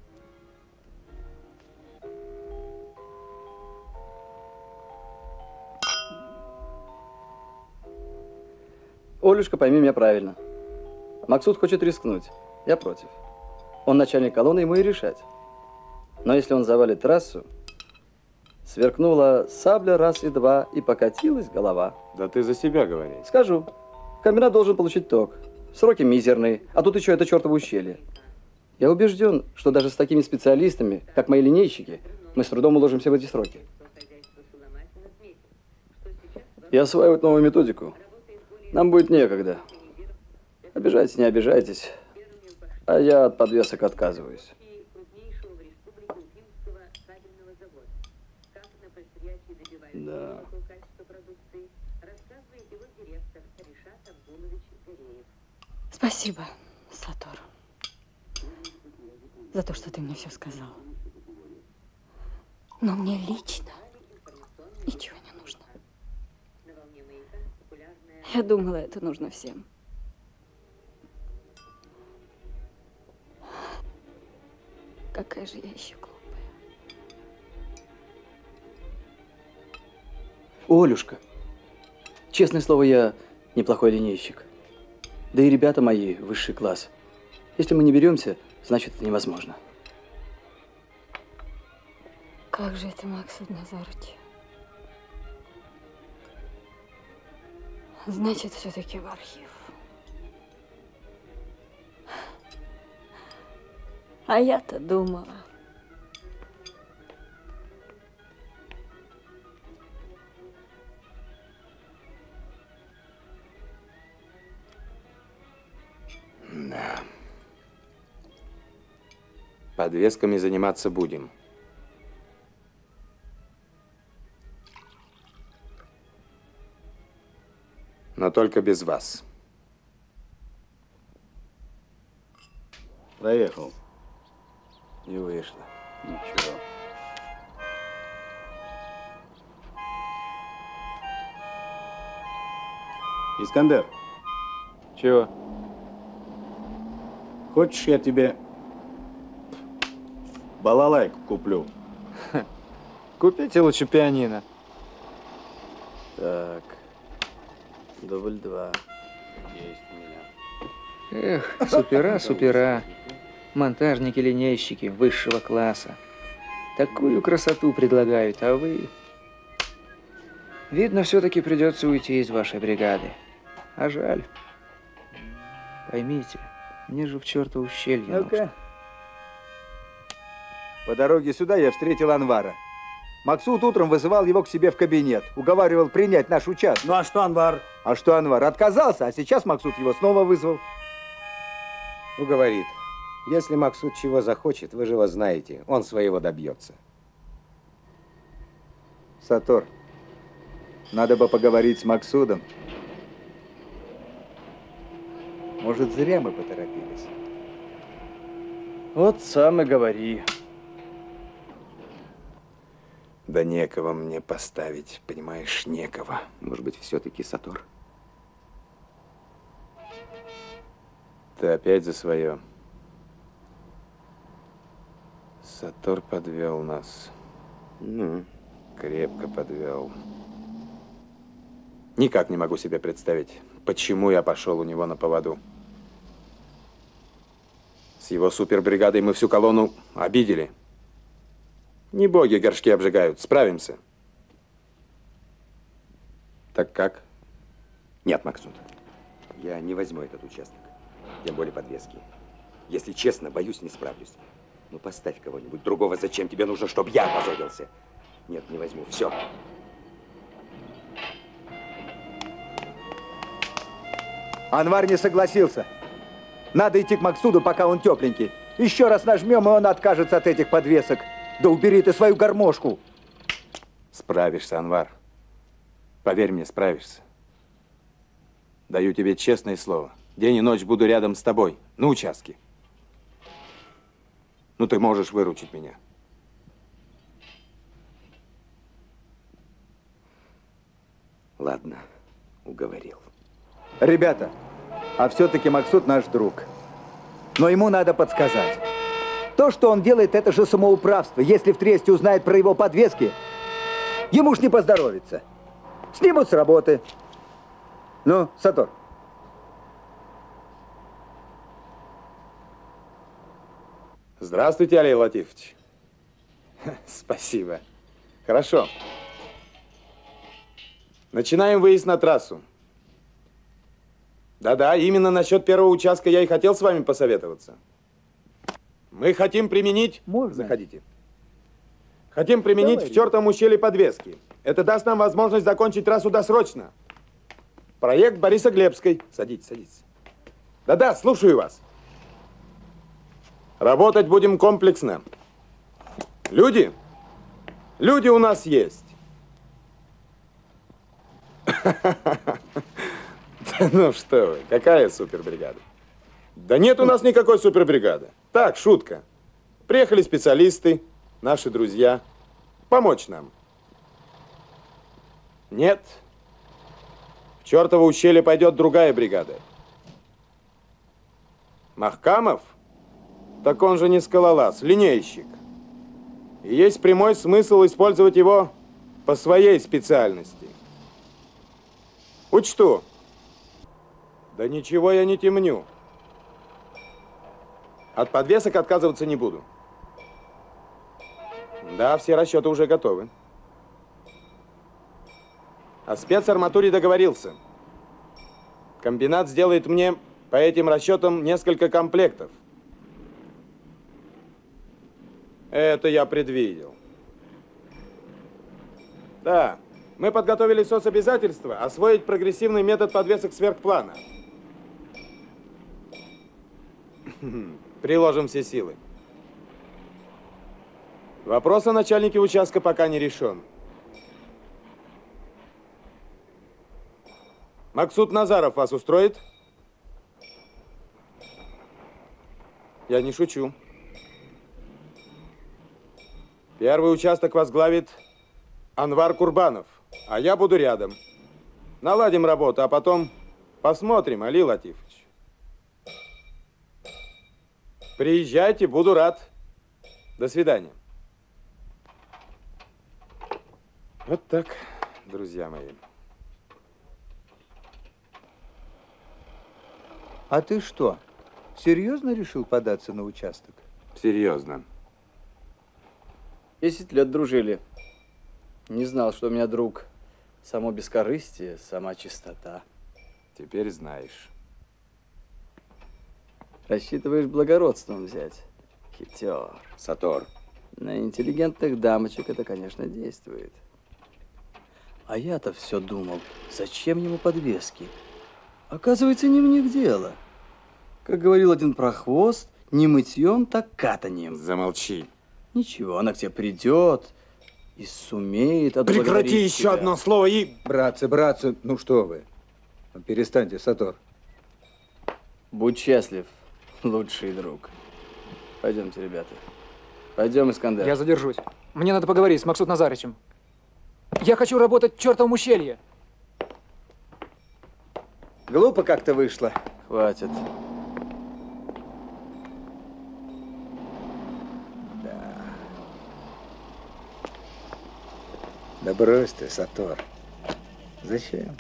Speaker 4: Олюшка, пойми меня правильно. Максуд хочет рискнуть. Я против. Он начальник колонны, ему и решать. Но если он завалит трассу, сверкнула сабля раз и два, и покатилась голова.
Speaker 6: Да ты за себя говори.
Speaker 4: Скажу. Комбинат должен получить ток. Сроки мизерные, а тут еще это чертово ущелье. Я убежден, что даже с такими специалистами, как мои линейщики, мы с трудом уложимся в эти сроки. И осваивать новую методику нам будет некогда. Обижайтесь, не обижайтесь, а я от подвесок отказываюсь. Да.
Speaker 3: Спасибо, Сатор, за то, что ты мне все сказал. Но мне лично ничего не нужно. Я думала, это нужно всем. Какая же я еще глупая.
Speaker 4: Олюшка, честное слово, я неплохой линейщик. Да и ребята мои высший класс. Если мы не беремся, значит, это невозможно.
Speaker 3: Как же это, Максуд Назарыч? Значит, все-таки в архив. А я-то думала.
Speaker 6: Да. Подвесками заниматься будем. Но только без вас.
Speaker 8: Проехал.
Speaker 6: И вышло.
Speaker 8: Ничего. Искандер.
Speaker 6: Чего?
Speaker 8: Хочешь, я тебе балалайку куплю?
Speaker 4: Купите лучше пианино. Так. Дубль два.
Speaker 6: Есть у меня.
Speaker 1: Эх, супера, супера. Монтажники-линейщики высшего класса. Такую красоту предлагают, а вы... Видно, все-таки придется уйти из вашей бригады. А жаль. Поймите, мне же в чертово ущелье
Speaker 12: Ну-ка.
Speaker 1: нужно.
Speaker 12: По дороге сюда я встретил Анвара. Максут утром вызывал его к себе в кабинет. Уговаривал принять наш участок.
Speaker 8: Ну а что Анвар?
Speaker 12: А что Анвар? Отказался, а сейчас Максут его снова вызвал.
Speaker 15: Уговорит. Если Максут чего захочет, вы же его знаете, он своего добьется.
Speaker 12: Сатор, надо бы поговорить с Максудом. Может, зря мы поторопились.
Speaker 4: Вот сам и говори.
Speaker 15: Да некого мне поставить, понимаешь, некого.
Speaker 14: Может быть, все-таки Сатор?
Speaker 6: Ты опять за свое. Сатор подвел нас.
Speaker 15: Ну,
Speaker 6: крепко подвел. Никак не могу себе представить, почему я пошел у него на поводу. С его супербригадой мы всю колонну обидели. Не боги горшки обжигают. Справимся. Так как?
Speaker 15: Нет, Максут, я не возьму этот участок. Тем более подвески. Если честно, боюсь, не справлюсь. Ну, поставь кого-нибудь другого. Зачем тебе нужно, чтобы я опозорился? Нет, не возьму. Все.
Speaker 12: Анвар не согласился. Надо идти к Максуду, пока он тепленький. Еще раз нажмем, и он откажется от этих подвесок. Да убери ты свою гармошку.
Speaker 6: Справишься, Анвар. Поверь мне, справишься. Даю тебе честное слово. День и ночь буду рядом с тобой, на участке. Ну, ты можешь выручить меня.
Speaker 15: Ладно, уговорил.
Speaker 12: Ребята, а все-таки Максут наш друг. Но ему надо подсказать. То, что он делает, это же самоуправство. Если в Тресте узнает про его подвески, ему ж не поздоровится. Снимут с работы. Ну, Сатор.
Speaker 6: Здравствуйте, Алей Латифович. Спасибо. Хорошо. Начинаем выезд на трассу. Да-да, именно насчет первого участка я и хотел с вами посоветоваться. Мы хотим применить...
Speaker 12: Можно?
Speaker 6: Заходите. Хотим применить
Speaker 12: Давай.
Speaker 6: в чертовом ущелье подвески. Это даст нам возможность закончить трассу досрочно. Проект Бориса Глебской. Садитесь, садитесь. Да-да, слушаю вас. Работать будем комплексно. Люди? Люди у нас есть. Ну что вы, какая супербригада? Да нет у нас никакой супербригады. Так, шутка. Приехали специалисты, наши друзья, помочь нам. Нет. В чертово ущелье пойдет другая бригада. Махкамов? Так он же не скалолаз, линейщик. И есть прямой смысл использовать его по своей специальности. Учту. Да ничего я не темню. От подвесок отказываться не буду. Да, все расчеты уже готовы. О спецарматуре договорился. Комбинат сделает мне по этим расчетам несколько комплектов. Это я предвидел. Да, мы подготовили соцобязательства освоить прогрессивный метод подвесок сверхплана. Приложим все силы. Вопрос о начальнике участка пока не решен. Максут Назаров вас устроит? Я не шучу. Первый участок возглавит Анвар Курбанов, а я буду рядом. Наладим работу, а потом посмотрим, Али Латифович. Приезжайте, буду рад. До свидания. Вот так, друзья мои.
Speaker 12: А ты что, серьезно решил податься на участок?
Speaker 6: Серьезно.
Speaker 4: Десять лет дружили. Не знал, что у меня друг само бескорыстие, сама чистота.
Speaker 6: Теперь знаешь.
Speaker 4: Рассчитываешь благородством взять? Хитер.
Speaker 15: Сатор.
Speaker 4: На интеллигентных дамочек это, конечно, действует. А я-то все думал, зачем ему подвески? Оказывается, не в них дело. Как говорил один прохвост, не мытьем, так катанием.
Speaker 6: Замолчи.
Speaker 4: Ничего, она к тебе придет и сумеет отблагодарить
Speaker 6: Прекрати еще
Speaker 4: тебя.
Speaker 6: одно слово и...
Speaker 12: Братцы, братцы, ну что вы? Ну, перестаньте, Сатор.
Speaker 4: Будь счастлив, лучший друг. Пойдемте, ребята. Пойдем, Искандер.
Speaker 1: Я задержусь. Мне надо поговорить с Максут Назарычем. Я хочу работать в чертовом ущелье.
Speaker 12: Глупо как-то вышло.
Speaker 4: Хватит.
Speaker 12: Да. Да брось ты, Сатор. Зачем?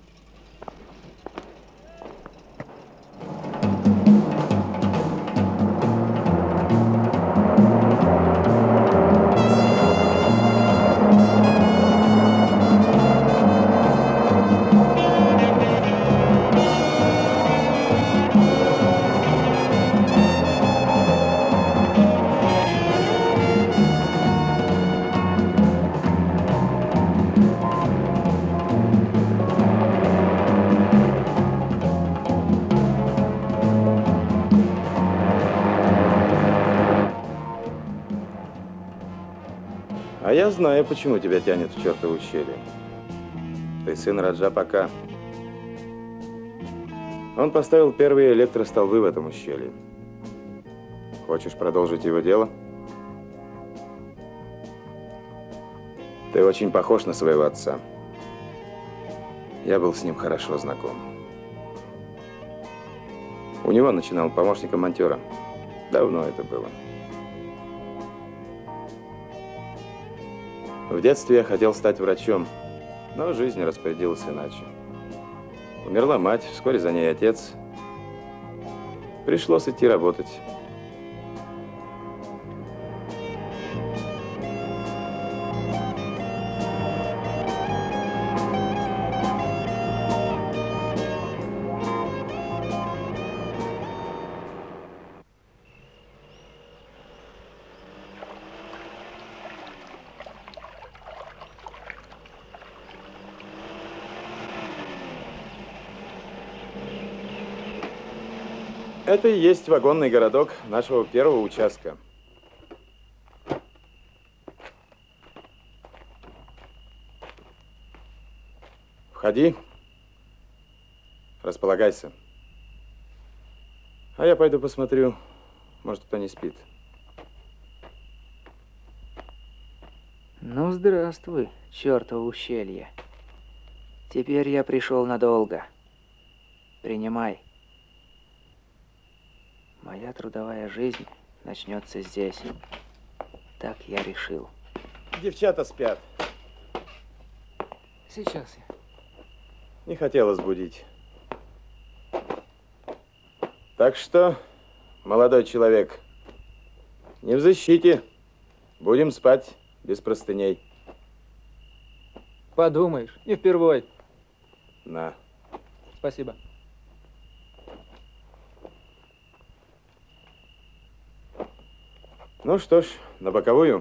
Speaker 6: А я знаю, почему тебя тянет в чертово ущелье. Ты сын Раджа Пака. Он поставил первые электростолбы в этом ущелье. Хочешь продолжить его дело? Ты очень похож на своего отца. Я был с ним хорошо знаком. У него начинал помощником монтера. Давно это было. В детстве я хотел стать врачом, но жизнь распорядилась иначе. Умерла мать, вскоре за ней отец. Пришлось идти работать. Это и есть вагонный городок нашего первого участка. Входи. Располагайся. А я пойду посмотрю, может, кто не спит.
Speaker 1: Ну, здравствуй, чертово ущелье. Теперь я пришел надолго. Принимай. Моя трудовая жизнь начнется здесь. Так я решил.
Speaker 6: Девчата спят.
Speaker 1: Сейчас я.
Speaker 6: Не хотелось будить. Так что, молодой человек, не в защите. Будем спать без простыней.
Speaker 1: Подумаешь, не впервой.
Speaker 6: На.
Speaker 1: Спасибо.
Speaker 6: Ну что ж, на боковую.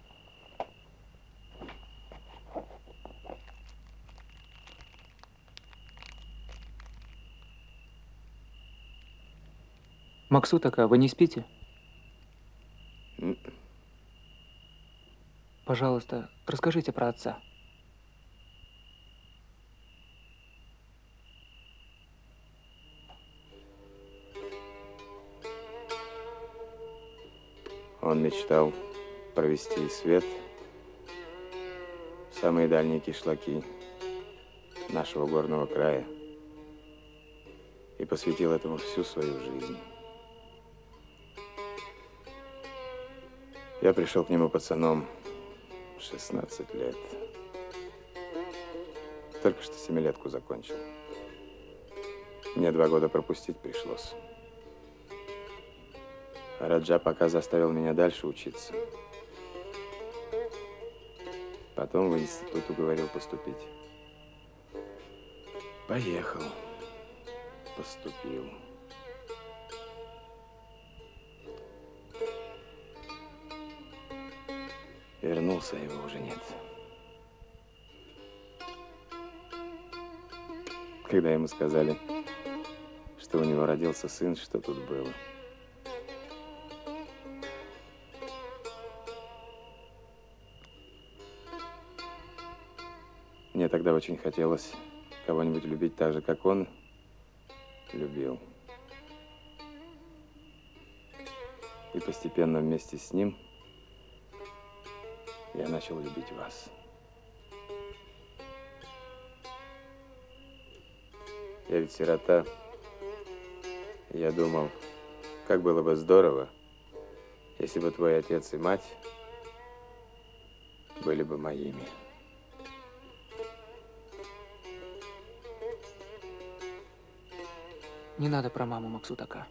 Speaker 1: Максутака, вы не спите?
Speaker 6: М.
Speaker 1: Пожалуйста, расскажите про отца.
Speaker 6: Он мечтал провести свет в самые дальние кишлаки нашего горного края и посвятил этому всю свою жизнь. Я пришел к нему пацаном, шестнадцать лет. Только что семилетку закончил. Мне два года пропустить пришлось. А Раджаб пока заставил меня дальше учиться. Потом в институт уговорил поступить. Поехал. Поступил. Вернулся, а его уже нет. Когда ему сказали, что у него родился сын, что тут было? Мне тогда очень хотелось кого-нибудь любить так же, как он любил. И постепенно вместе с ним я начал любить вас. Я ведь сирота. Я думал, как было бы здорово, если бы твой отец и мать были бы моими.
Speaker 1: Не надо про маму, Максутака.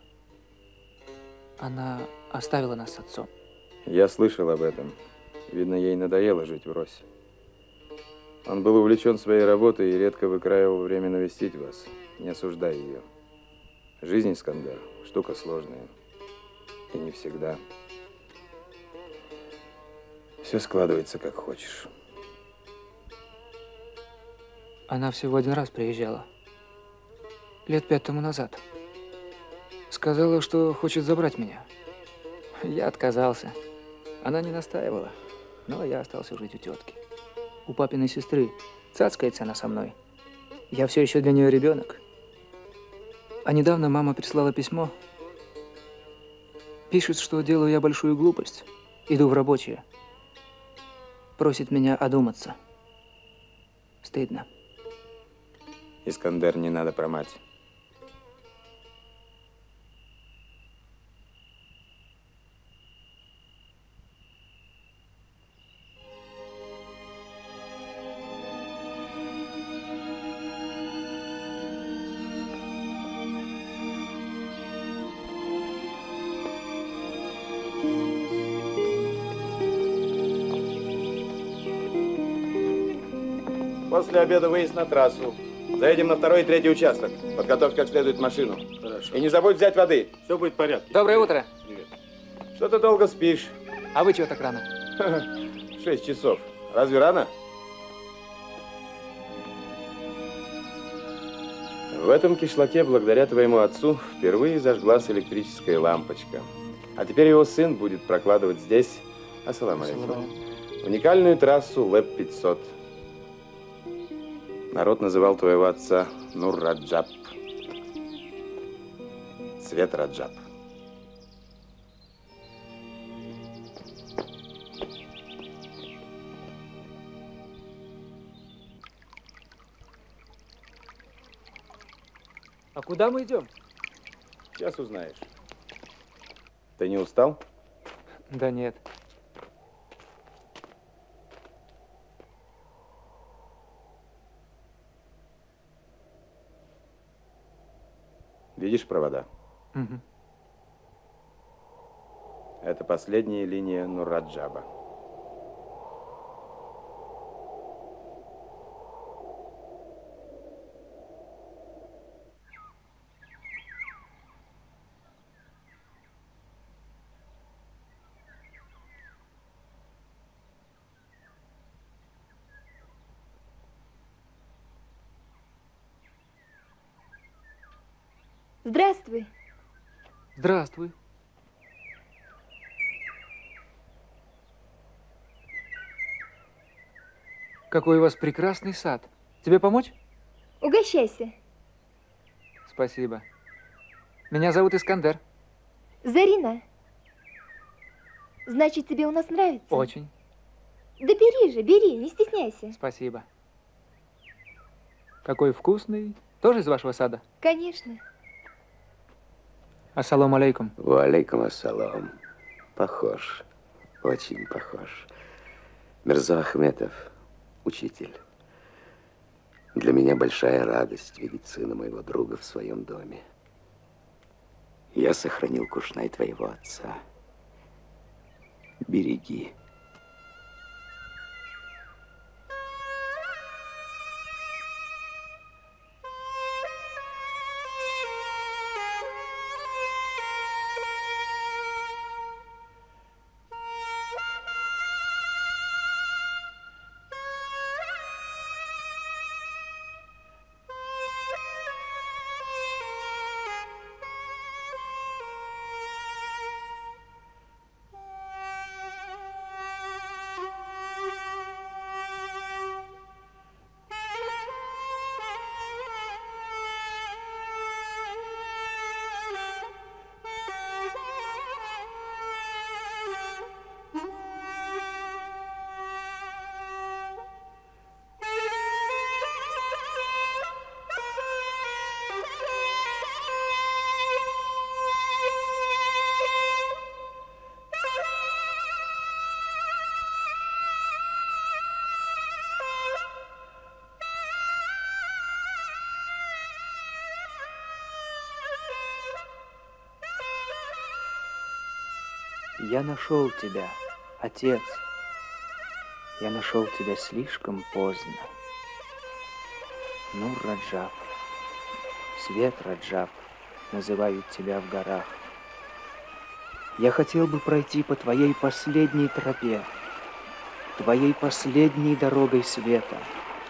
Speaker 1: Она оставила нас с отцом.
Speaker 6: Я слышал об этом. Видно, ей надоело жить врозь. Он был увлечен своей работой и редко выкраивал время навестить вас. Не осуждай ее. Жизнь, Искандер, штука сложная. И не всегда все складывается, как хочешь.
Speaker 1: Она всего один раз приезжала. Лет пять тому назад. Сказала, что хочет забрать меня. Я отказался. Она не настаивала, но я остался жить у тетки. У папиной сестры. Цацкается она со мной. Я все еще для нее ребенок. А недавно мама прислала письмо. Пишет, что делаю я большую глупость. Иду в рабочие. Просит меня одуматься. Стыдно.
Speaker 6: Искандер, не надо про мать. После обеда выезд на трассу. Заедем на второй и третий участок. Подготовь как следует машину. Хорошо. И не забудь взять воды. Все будет в порядке.
Speaker 1: Доброе утро.
Speaker 6: Привет. Что ты долго спишь?
Speaker 1: А вы чего так рано?
Speaker 6: Шесть часов. Разве рано? В этом кишлаке, благодаря твоему отцу, впервые зажглась электрическая лампочка. А теперь его сын будет прокладывать здесь, ассаламу алейкум, уникальную трассу Лэп пятьсот. Народ называл твоего отца Нур Раджаб. Свет Раджаб.
Speaker 1: А куда мы идем?
Speaker 6: Сейчас узнаешь. Ты не устал?
Speaker 1: Да нет.
Speaker 6: Видишь провода?
Speaker 1: Угу.
Speaker 6: Это последняя линия Нур-Раджаба.
Speaker 16: Здравствуй.
Speaker 1: Здравствуй. Какой у вас прекрасный сад. Тебе помочь?
Speaker 16: Угощайся.
Speaker 1: Спасибо. Меня зовут Искандер.
Speaker 16: Зарина. Значит, тебе у нас нравится?
Speaker 1: Очень.
Speaker 16: Да бери же, бери, не стесняйся.
Speaker 1: Спасибо. Какой вкусный. Тоже из вашего сада?
Speaker 16: Конечно.
Speaker 1: Ассаламу алейкум.
Speaker 14: Ва алейкум ассалам. Похож. Очень похож. Мирза Ахметов, учитель. Для меня большая радость видеть сына моего друга в своем доме. Я сохранил кушнай твоего отца. Береги.
Speaker 1: Я нашел тебя, отец. Я нашел тебя слишком поздно. Нур Раджаб, свет Раджаб, называют тебя в горах. Я хотел бы пройти по твоей последней тропе, твоей последней дорогой света.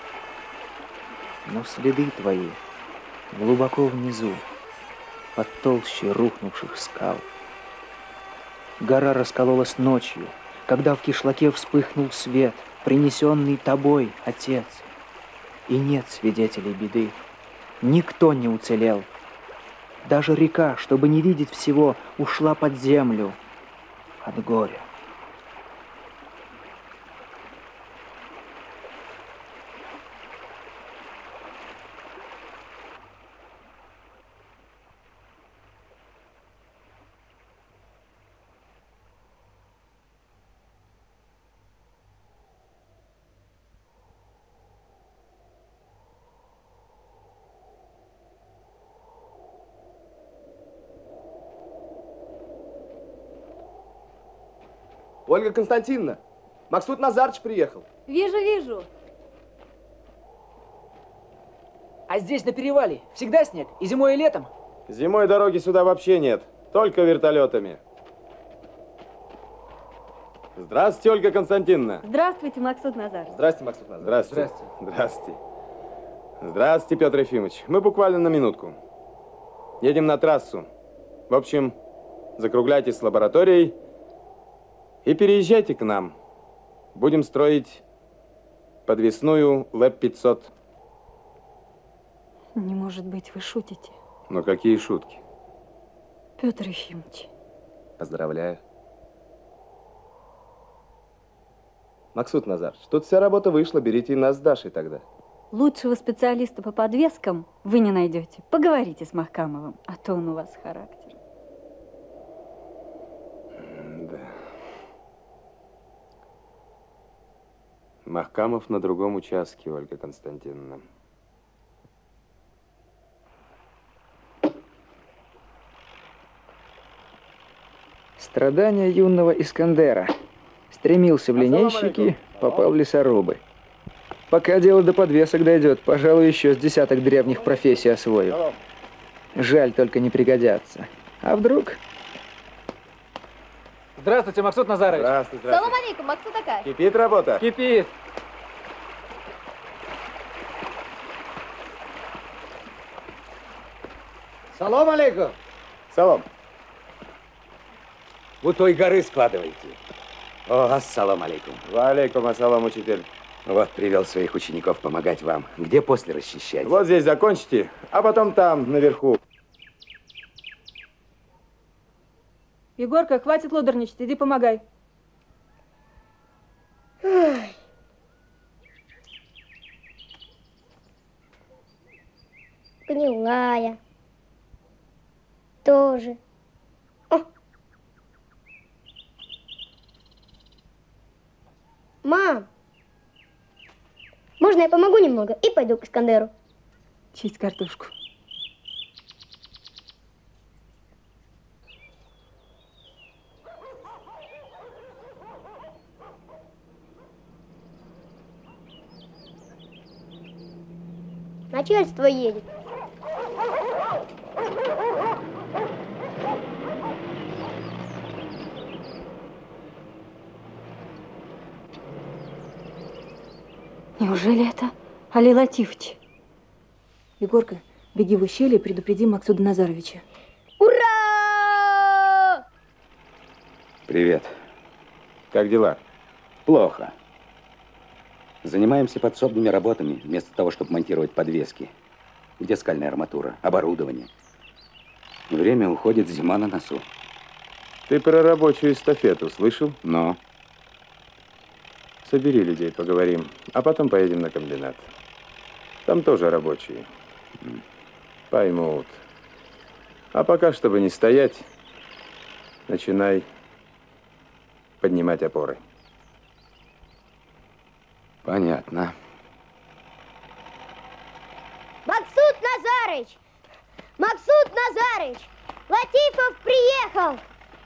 Speaker 1: Но следы твои глубоко внизу, под толщей рухнувших скал. Гора раскололась ночью, когда в кишлаке вспыхнул свет, принесенный тобой, отец. И нет свидетелей беды. Никто не уцелел. Даже река, чтобы не видеть всего, ушла под землю от горя.
Speaker 17: Ольга Константиновна, Максут Назарыч приехал.
Speaker 3: Вижу, вижу.
Speaker 18: А здесь на перевале всегда снег? И зимой, и летом?
Speaker 6: Зимой дороги сюда вообще нет, только вертолетами. Здравствуйте, Ольга Константиновна.
Speaker 3: Здравствуйте, Максут Назарович.
Speaker 17: Здравствуйте, Максут Назарович.
Speaker 6: Здравствуйте. Здравствуйте. Здравствуйте, Петр Ефимович. Мы буквально на минутку. Едем на трассу. В общем, закругляйтесь с лабораторией и переезжайте к нам. Будем строить подвесную ЛЭП пятьсот.
Speaker 3: Не может быть, вы шутите.
Speaker 6: Ну какие шутки?
Speaker 3: Петр Ефимович.
Speaker 17: Поздравляю. Максут Назарович, тут вся работа вышла, берите и нас с Дашей тогда.
Speaker 3: Лучшего специалиста по подвескам вы не найдете. Поговорите с Махкамовым, а то он у вас характер.
Speaker 6: Да. Махкамов на другом участке, Ольга Константиновна.
Speaker 1: Страдания юного Искандера. Стремился в линейщики, попал в лесорубы. Пока дело до подвесок дойдет, пожалуй, еще с десяток древних профессий освою. Жаль, только не пригодятся. А вдруг?
Speaker 18: Здравствуйте, Максут Назарович.
Speaker 6: Здравствуйте,
Speaker 16: Салам
Speaker 6: здравствуйте.
Speaker 16: алейкум, Максут Ака.
Speaker 6: Кипит работа?
Speaker 18: Кипит.
Speaker 7: Салам алейкум.
Speaker 15: Салам. У той горы складываете. О, ассалам алейкум.
Speaker 6: Ва алейкум ассалам, учитель.
Speaker 15: Вот, привел своих учеников помогать вам. Где после расчищать?
Speaker 6: Вот здесь закончите, а потом там, наверху.
Speaker 13: Егорка, хватит лодорничать, иди помогай.
Speaker 10: Ой. Гнилая. Тоже. О. Мам, можно я помогу немного и пойду к Искандеру?
Speaker 13: Чистить картошку.
Speaker 10: Начальство едет.
Speaker 3: Неужели это Али Латифович?
Speaker 13: Егорка, беги в ущелье и предупреди Максуда Назаровича.
Speaker 10: Ура!
Speaker 15: Привет.
Speaker 6: Как дела?
Speaker 15: Плохо. Занимаемся подсобными работами, вместо того, чтобы монтировать подвески. Где скальная арматура, оборудование? Время уходит, зима на носу.
Speaker 6: Ты про рабочую эстафету слышал?
Speaker 15: Но.
Speaker 6: Собери людей, поговорим, а потом поедем на комбинат. Там тоже рабочие. Поймут. А пока, чтобы не стоять, начинай поднимать опоры.
Speaker 15: Понятно.
Speaker 10: Максуд Назарыч! Максуд Назарыч! Латифов приехал!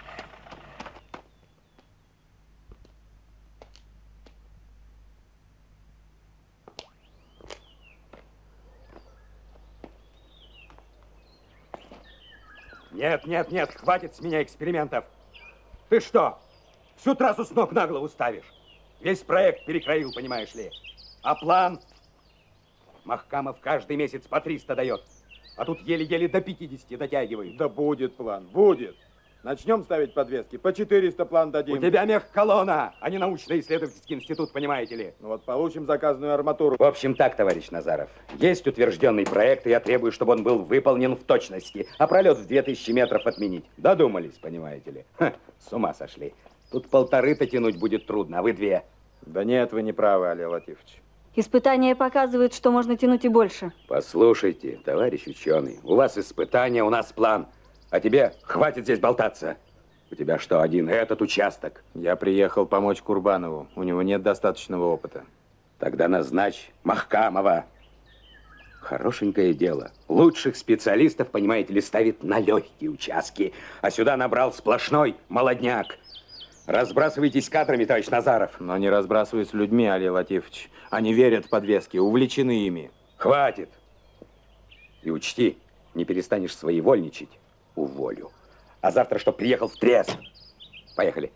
Speaker 5: Нет, нет, нет, хватит с меня экспериментов. Ты что, всю трассу с ног на голову ставишь? Весь проект перекроил, понимаешь ли. А план? Махкамов каждый месяц по триста дает. А тут еле-еле до пятидесяти дотягивают.
Speaker 6: Да будет план, будет. Начнем ставить подвески, по четыреста план дадим.
Speaker 5: У тебя мехколонна, а не научно-исследовательский институт, понимаете ли.
Speaker 6: Ну вот получим заказанную арматуру.
Speaker 5: В общем так, товарищ Назаров, есть утвержденный проект, и я требую, чтобы он был выполнен в точности, а пролет в две тысячи метров отменить. Додумались, понимаете ли. Ха, с ума сошли. Тут полторы-то тянуть будет трудно, а вы две.
Speaker 6: Да нет, вы не правы, Али Латифович.
Speaker 3: Испытания показывают, что можно тянуть и больше.
Speaker 15: Послушайте, товарищ ученый, у вас испытания, у нас план. А тебе хватит здесь болтаться. У тебя что, один этот участок?
Speaker 6: Я приехал помочь Курбанову. У него нет достаточного опыта.
Speaker 15: Тогда назначь Махкамова. Хорошенькое дело. Лучших специалистов, понимаете ли, ставит на легкие участки. А сюда набрал сплошной молодняк. Разбрасывайтесь кадрами, товарищ Назаров.
Speaker 6: Но не разбрасываюсь людьми, Али Латифович. Они верят в подвески, увлечены ими.
Speaker 15: Хватит. И учти, не перестанешь своевольничать. Уволю. А завтра, чтоб приехал в треск. Поехали.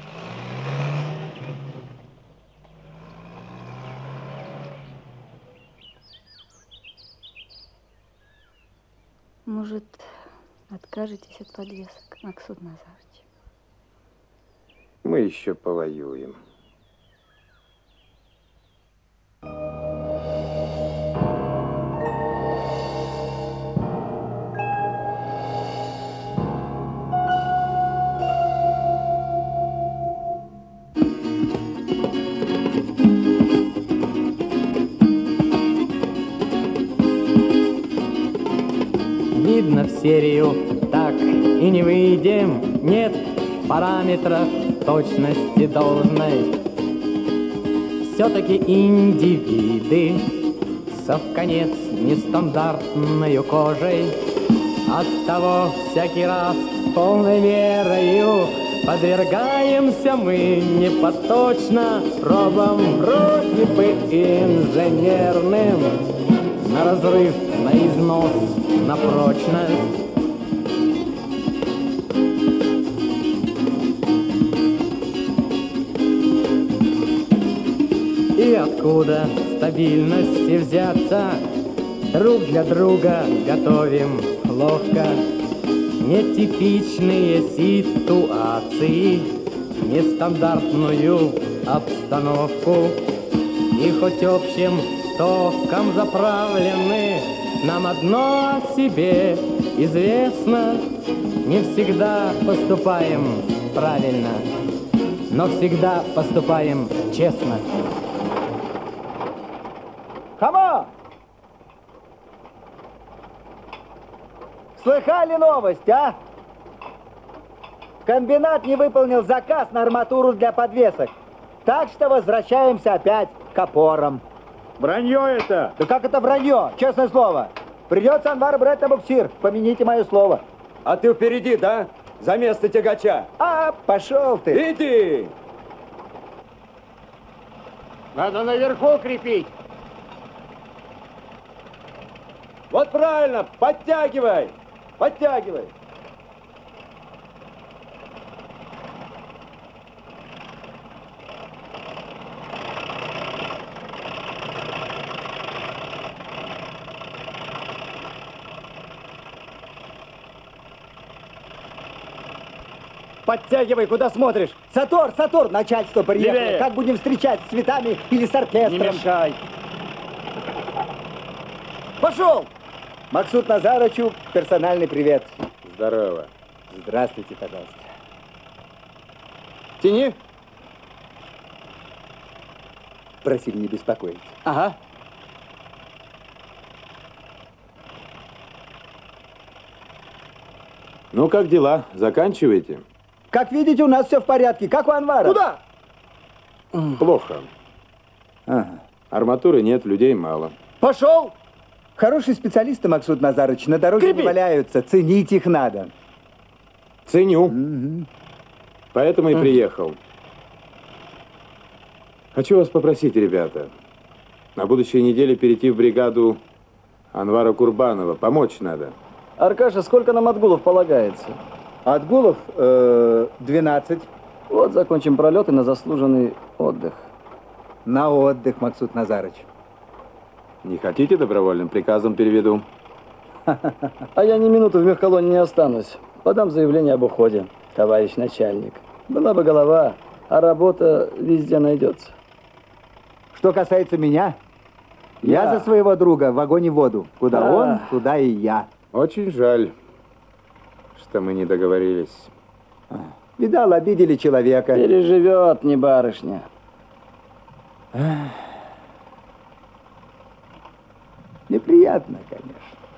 Speaker 3: Может, откажетесь от подвесок, Максуд Назарович?
Speaker 6: Мы еще повоюем.
Speaker 2: Видно, в серию так и не выйдем. Нет параметров точности должной. Все-таки индивиды совконец нестандартною кожей. Оттого всякий раз полной мерою подвергаемся мы непоточно пробам вроде бы инженерным. На разрыв, на износ, на прочность. И откуда стабильности взяться? Друг для друга готовим неловко. Нетипичные ситуации, нестандартную обстановку. И хоть общим током заправлены, нам одно о себе известно. Не всегда поступаем правильно, но всегда поступаем честно.
Speaker 7: Хама! Слыхали новость, а? Комбинат не выполнил заказ на арматуру для подвесок. Так что возвращаемся опять к опорам.
Speaker 8: Вранье это!
Speaker 7: Да как это вранье? Честное слово. Придется, Анвар, брать на буксир. Помяните мое слово.
Speaker 8: А ты впереди, да? За место тягача.
Speaker 7: А, пошел ты.
Speaker 8: Иди!
Speaker 7: Надо наверху крепить.
Speaker 8: Вот правильно, подтягивай! Подтягивай!
Speaker 7: Подтягивай, куда смотришь? Сатор, Сатор, начальство приехало.
Speaker 8: Левее.
Speaker 7: Как будем встречать, с цветами или с оркестром?
Speaker 8: Не мешай.
Speaker 7: Пошел! Максут Назарычу персональный привет.
Speaker 6: Здорово.
Speaker 7: Здравствуйте, пожалуйста.
Speaker 8: Тяни.
Speaker 7: Просили не беспокоить.
Speaker 8: Ага.
Speaker 6: Ну, как дела? Заканчиваете?
Speaker 7: Как видите, у нас все в порядке. Как у Анвара?
Speaker 8: Куда?
Speaker 6: Плохо.
Speaker 7: Ага.
Speaker 6: Арматуры нет, людей мало.
Speaker 7: Пошел! Хорошие специалисты, Максут Назарыч, на дороге
Speaker 8: Крепи.
Speaker 7: не валяются. Ценить их надо.
Speaker 6: Ценю.
Speaker 7: Угу.
Speaker 6: Поэтому и приехал. Хочу вас попросить, ребята, на будущей неделе перейти в бригаду Анвара Курбанова. Помочь надо.
Speaker 4: Аркаша, сколько нам отгулов полагается?
Speaker 7: Отгулов э, двенадцать.
Speaker 4: Вот закончим пролет и на заслуженный отдых.
Speaker 7: На отдых, Максут Назарыч.
Speaker 6: Не хотите, добровольным приказом переведу?
Speaker 4: А я ни минуты в мехколонне не останусь. Подам заявление об уходе, товарищ начальник. Была бы голова, а работа везде найдется.
Speaker 7: Что касается меня, я,
Speaker 4: Я.
Speaker 7: за своего друга в огонь и воду. Куда
Speaker 4: А.
Speaker 7: он, туда и я.
Speaker 6: Очень жаль, что мы не договорились.
Speaker 7: Видал, обидели человека.
Speaker 4: Переживет, не барышня.
Speaker 7: Неприятно, конечно.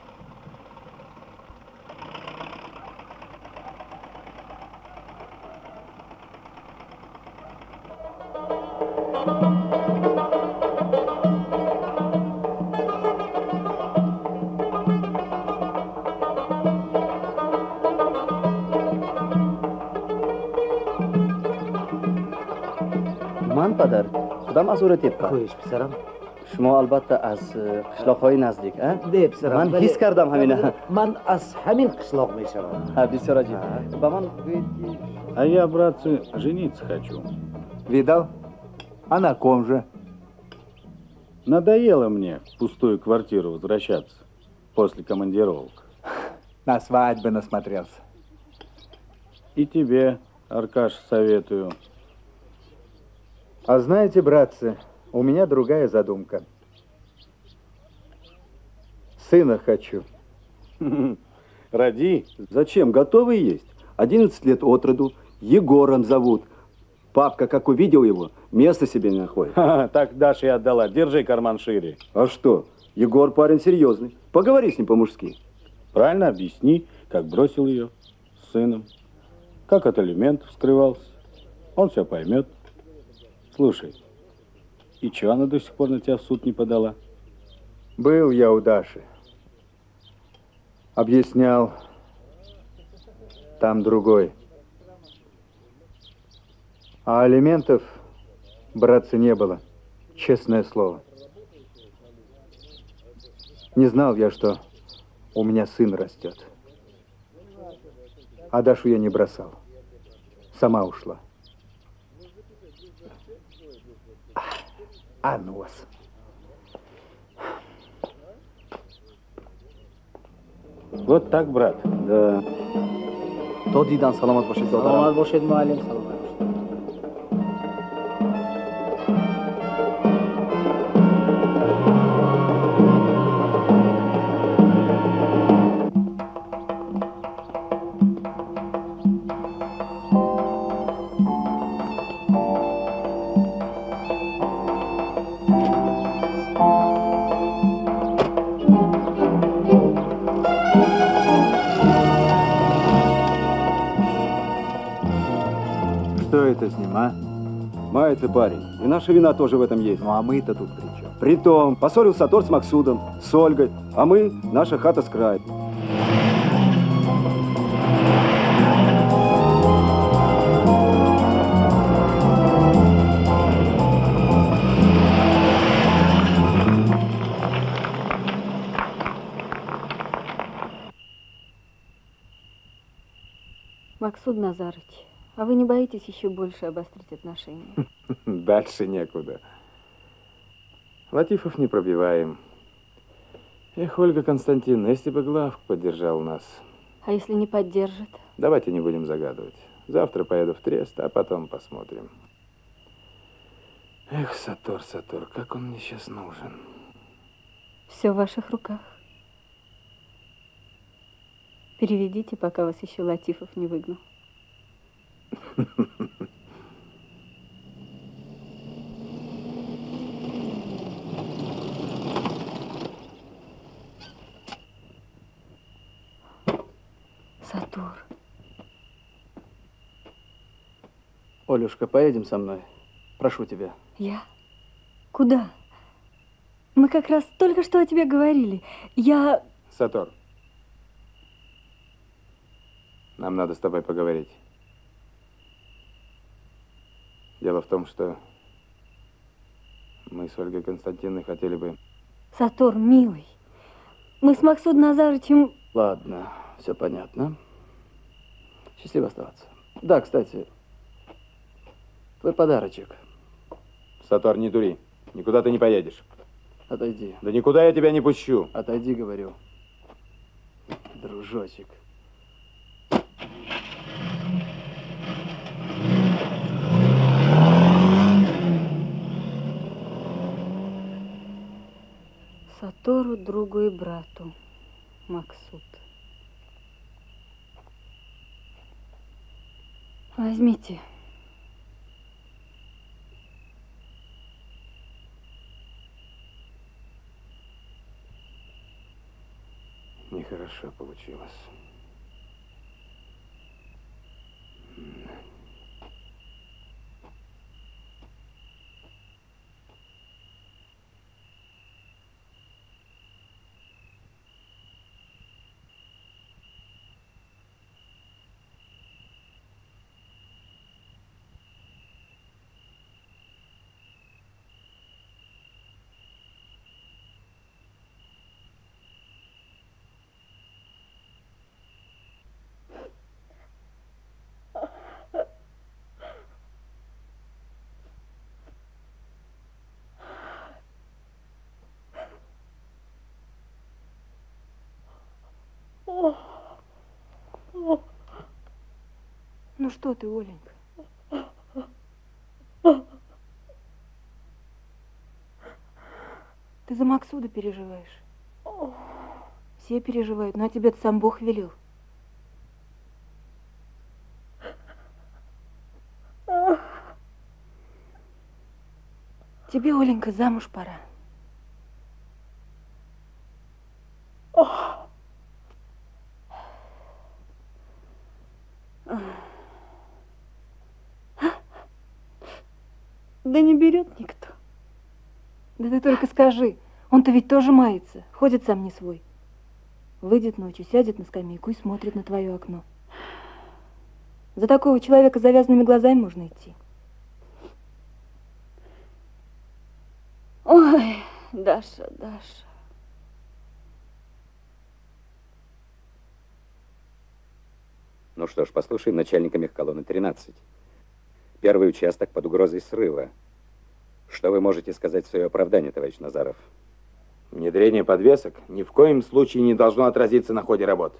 Speaker 4: Man padar, kudam azura teppa.
Speaker 18: Qo'yish pisaram.
Speaker 4: Shuma albatta az qishloqhoy nazdik, a?
Speaker 18: De pisaram.
Speaker 4: Man his kardam hamina.
Speaker 18: Man az hamin qishloq meyshaman.
Speaker 4: Ha, bisyor ajib. Ba man
Speaker 8: А я, братцы, жениться хочу.
Speaker 7: Видал? А на ком же?
Speaker 8: Надоело мне в пустую квартиру возвращаться после командировок.
Speaker 7: На свадьбы насмотрелся.
Speaker 8: И тебе, Аркаш, советую.
Speaker 7: А знаете, братцы, у меня другая задумка. Сына хочу.
Speaker 8: Роди. Зачем? Готовый есть. Одиннадцать лет от роду. Егором зовут. Папка, как увидел его, места себе не находит. Так Даша и отдала. Держи карман шире. А что? Егор парень серьезный. Поговори с ним по-мужски. Правильно объясни, как бросил ее с сыном. Как от алиментов скрывался. Он все поймет. Слушай, и чего она до сих пор на тебя в суд не подала?
Speaker 7: Был я у Даши. Объяснял. Там другой. А алиментов, братцы, не было. Честное слово. Не знал я, что у меня сын растет. А Дашу я не бросал. Сама ушла. А ну вас.
Speaker 8: Вот так, брат.
Speaker 4: Да. Тодидан саламат бошед, зодарам.
Speaker 18: Саламат бошед, муаллим, саламат бошед.
Speaker 12: Что это с ним, а?
Speaker 8: Мается парень. И наша вина тоже в этом есть.
Speaker 12: Ну а мы-то тут при чем?
Speaker 8: Притом, поссорился Сатор с Максудом, с Ольгой, а мы, наша хата с краю.
Speaker 3: Максуд Назарыч, а вы не боитесь еще больше обострить отношения?
Speaker 6: Дальше некуда. Латифов не пробиваем. Эх, Ольга Константиновна, если бы главк поддержал нас.
Speaker 3: А если не поддержит?
Speaker 6: Давайте не будем загадывать. Завтра поеду в Трест, а потом посмотрим. Эх, Сатор, Сатор, как он мне сейчас нужен.
Speaker 3: Все в ваших руках. Переведите, пока вас еще Латифов не выгнал. Сатур.
Speaker 4: Олюшка, поедем со мной? Прошу тебя.
Speaker 3: Я? Куда? Мы как раз только что о тебе говорили. Я...
Speaker 6: Сатор. Нам надо с тобой поговорить. Дело в том, что мы с Ольгой Константиновной хотели бы...
Speaker 3: Сатур, милый, мы с Максудом Назарычем...
Speaker 4: Ладно, все понятно. Счастливо оставаться. Да, кстати, твой подарочек.
Speaker 6: Сатор, не дури. Никуда ты не поедешь.
Speaker 4: Отойди.
Speaker 6: Да никуда я тебя не пущу.
Speaker 4: Отойди, говорю. Дружочек.
Speaker 3: Сатору, другу и брату, Максуд. Возьмите.
Speaker 6: Нехорошо получилось.
Speaker 3: Ну что ты, Оленька? Ты за Максуда переживаешь. Все переживают, но тебе-то сам Бог велел. Тебе, Оленька, замуж пора. Да не берет никто. Да ты только скажи, он-то ведь тоже мается, ходит сам не свой. Выйдет ночью, сядет на скамейку и смотрит на твое окно. За такого человека с завязанными глазами можно идти. Ой, Даша, Даша.
Speaker 15: Ну что ж, послушаем начальника мехколонны тринадцать. Первый участок под угрозой срыва. Что вы можете сказать в свое оправдание, товарищ Назаров?
Speaker 6: Внедрение подвесок ни в коем случае не должно отразиться на ходе работ.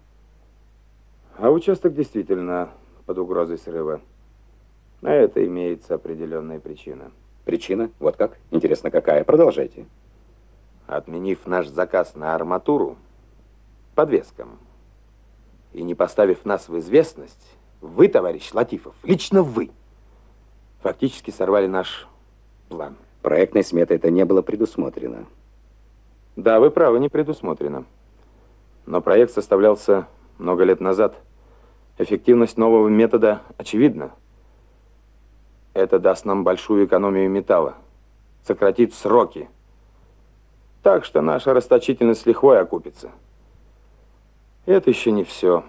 Speaker 6: А участок действительно под угрозой срыва. На это имеется определенная причина.
Speaker 15: Причина? Вот как? Интересно, какая? Продолжайте.
Speaker 6: Отменив наш заказ на арматуру подвескам и не поставив нас в известность, вы, товарищ Латифов, лично вы, фактически сорвали наш план.
Speaker 15: Проектной сметой это не было предусмотрено.
Speaker 6: Да, вы правы, не предусмотрено. Но проект составлялся много лет назад. Эффективность нового метода очевидна. Это даст нам большую экономию металла, сократит сроки. Так что наша расточительность с лихвой окупится. И это еще не все.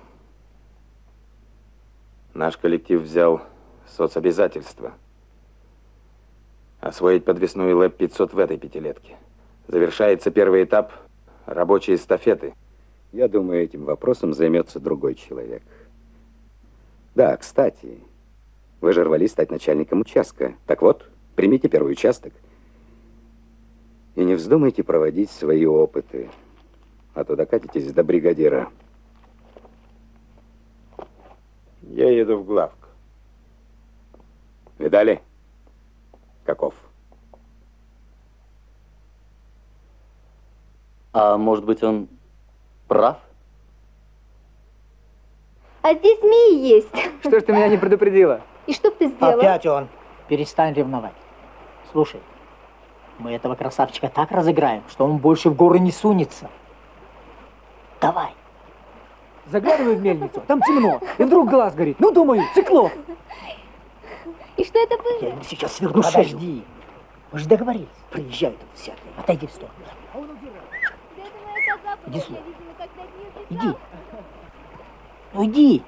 Speaker 6: Наш коллектив взял соцобязательства. Освоить подвесную ЛЭП пятьсот в этой пятилетке. Завершается первый этап рабочей эстафеты.
Speaker 15: Я думаю, этим вопросом займется другой человек. Да, кстати, вы же рвались стать начальником участка. Так вот, примите первый участок. И не вздумайте проводить свои опыты. А то докатитесь до бригадира.
Speaker 6: Я еду в главк.
Speaker 15: Видали? Каков?
Speaker 2: А может быть, он прав?
Speaker 16: А здесь змеи есть.
Speaker 1: Что ж ты меня не предупредила?
Speaker 16: И что б ты сделал?
Speaker 18: Опять он. Перестань ревновать. Слушай, мы этого красавчика так разыграем, что он больше в горы не сунется. Давай. Заглядывай в мельницу, там темно, и вдруг глаз горит. Ну, думаю, циклоп.
Speaker 16: И что это было?
Speaker 18: Я ему сейчас сверну шею. Подожди. Мы же договорились. Приезжай тут все. Отойди в сторону. Иди сюда. Иди. Ну иди.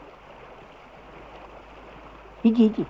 Speaker 18: Иди, иди.